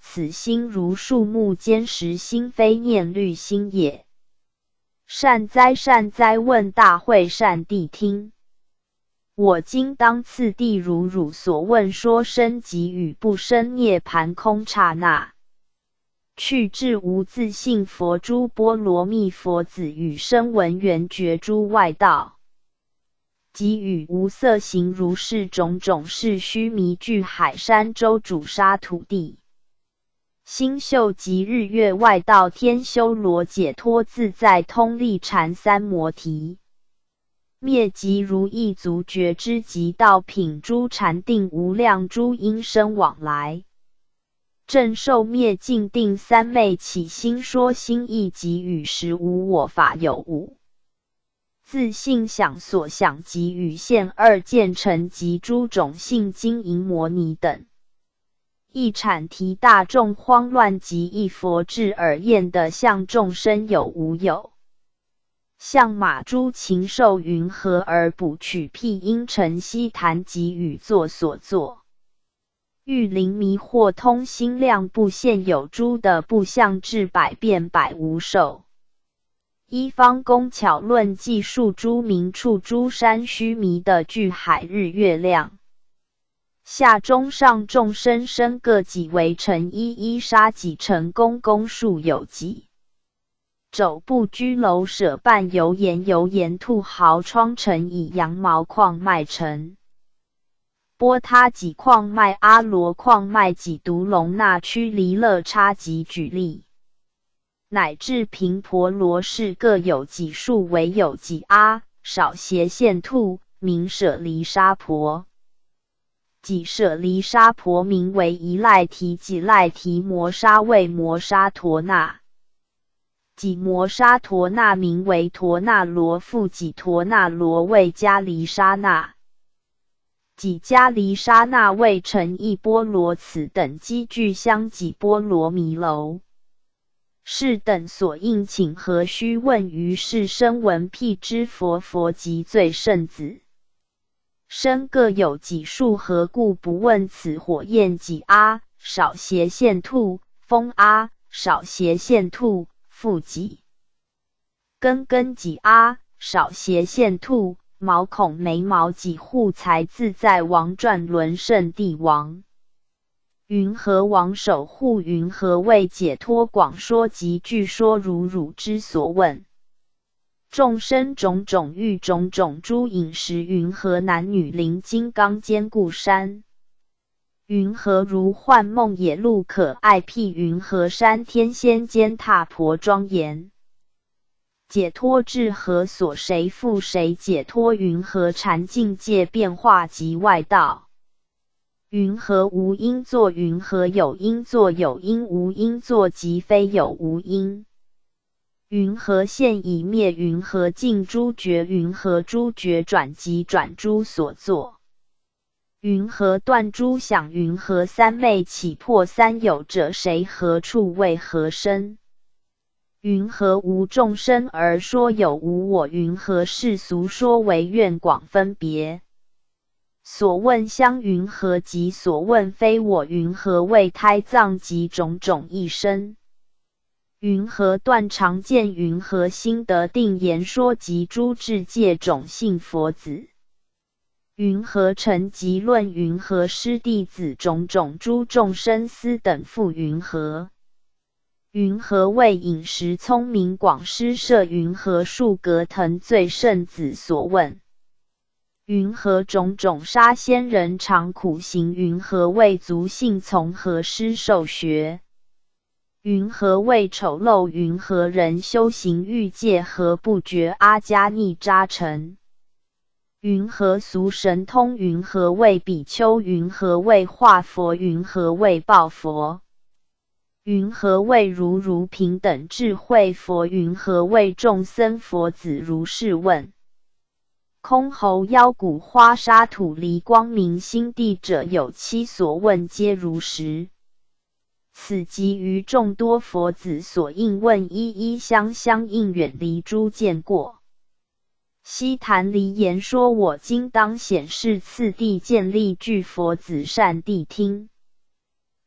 此心如树木坚实心，非念虑心也。善哉善哉，问大会善谛听。我今当次第如汝所问说生即与不生涅盘空刹那，去至无自性佛诸波罗蜜佛子与声闻缘觉诸外道，即与无色形如是种种是须弥具海山洲主沙土地，星宿及日月外道天修罗解脱自在通力禅三摩提，灭即如意足觉之极道品诸禅定无量诸因生往来，正受灭尽定三昧起心说心意即与实无我法有无，自性想所想及与现二见成及诸种性经营摩尼等，一阐提大众慌乱及一佛智耳厌的相众生有无有，象马诸禽兽云何而补取辟因尘悉谈及与作所作，欲灵迷惑通心量不现有诸的不相至百变百无受，一方工巧论计数诸名处诸山须弥的具海日月亮，下中上众生生各己为成一一杀己成功功数有几，肘部居楼舍半油盐兔毫疮成以羊毛矿脉成，波他己矿脉阿罗矿脉己毒龙那屈离乐差及举例，乃至频婆罗氏各有几数为有几阿少斜线兔名舍离沙婆，己舍离沙婆名为一赖提，己赖提摩沙为摩沙陀那，己摩沙陀那名为陀那罗，复己陀那罗为迦离沙那，己迦离沙那为成一波罗，此等积聚相几波罗弥楼。是等所应请何须问于是声闻辟支佛佛及最胜子身各有几数，何故不问此火焰几阿少斜线兔风阿少斜线兔复几根几阿少斜线兔毛孔眉毛几护财自在王转轮圣帝王，云何王守护，云何为解脱广说及具说如汝之所问，众生种种欲种种诸饮食，云何男女灵金刚坚固山，云何如幻梦野鹿可爱辟，云何山天仙间踏婆庄严，解脱至何所，谁复谁解脱，云何禅境界变化及外道，云何无因作，云何有因作，有因无因作，即非有无因，云何现已灭，云何尽诸觉，云何诸觉转即转诸所作，云何断诸想，云何三昧起破三有者，谁何处为何生，云何无众生而说有无我，云何世俗说为愿广分别，所问相云何及所问非我，云何为胎藏及种种异生，云何断常见，云何心得定言说及诸智界种性佛子，云何成集论，云何师弟子种种诸众生思等复云何，云何为饮食聪明广施设，云何数格腾最圣子所问，云何种种杀仙人常苦行，云何为族性从何师受学，云何为丑陋，云何人修行欲界何不觉阿迦尼扎尘，云何俗神通，云何为比丘，云何为化佛，云何为报佛，云何为如平等智慧佛，云何为众僧佛子如是问，空喉腰骨花沙土离光明心地者有七所问皆如实，此即于众多佛子所应问，一一相应远离诸见过。悉谈离言说，我今当显示次第建立具佛子善谛听。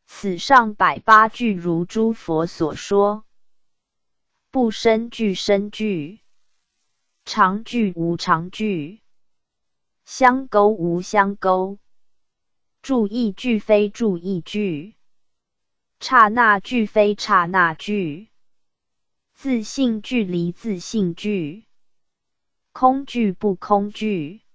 此上百八句如诸佛所说，不生句生句，常句无常句，相钩无相钩，注意句非注意句，刹那句非刹那句，自性句离自性句，空句不空句，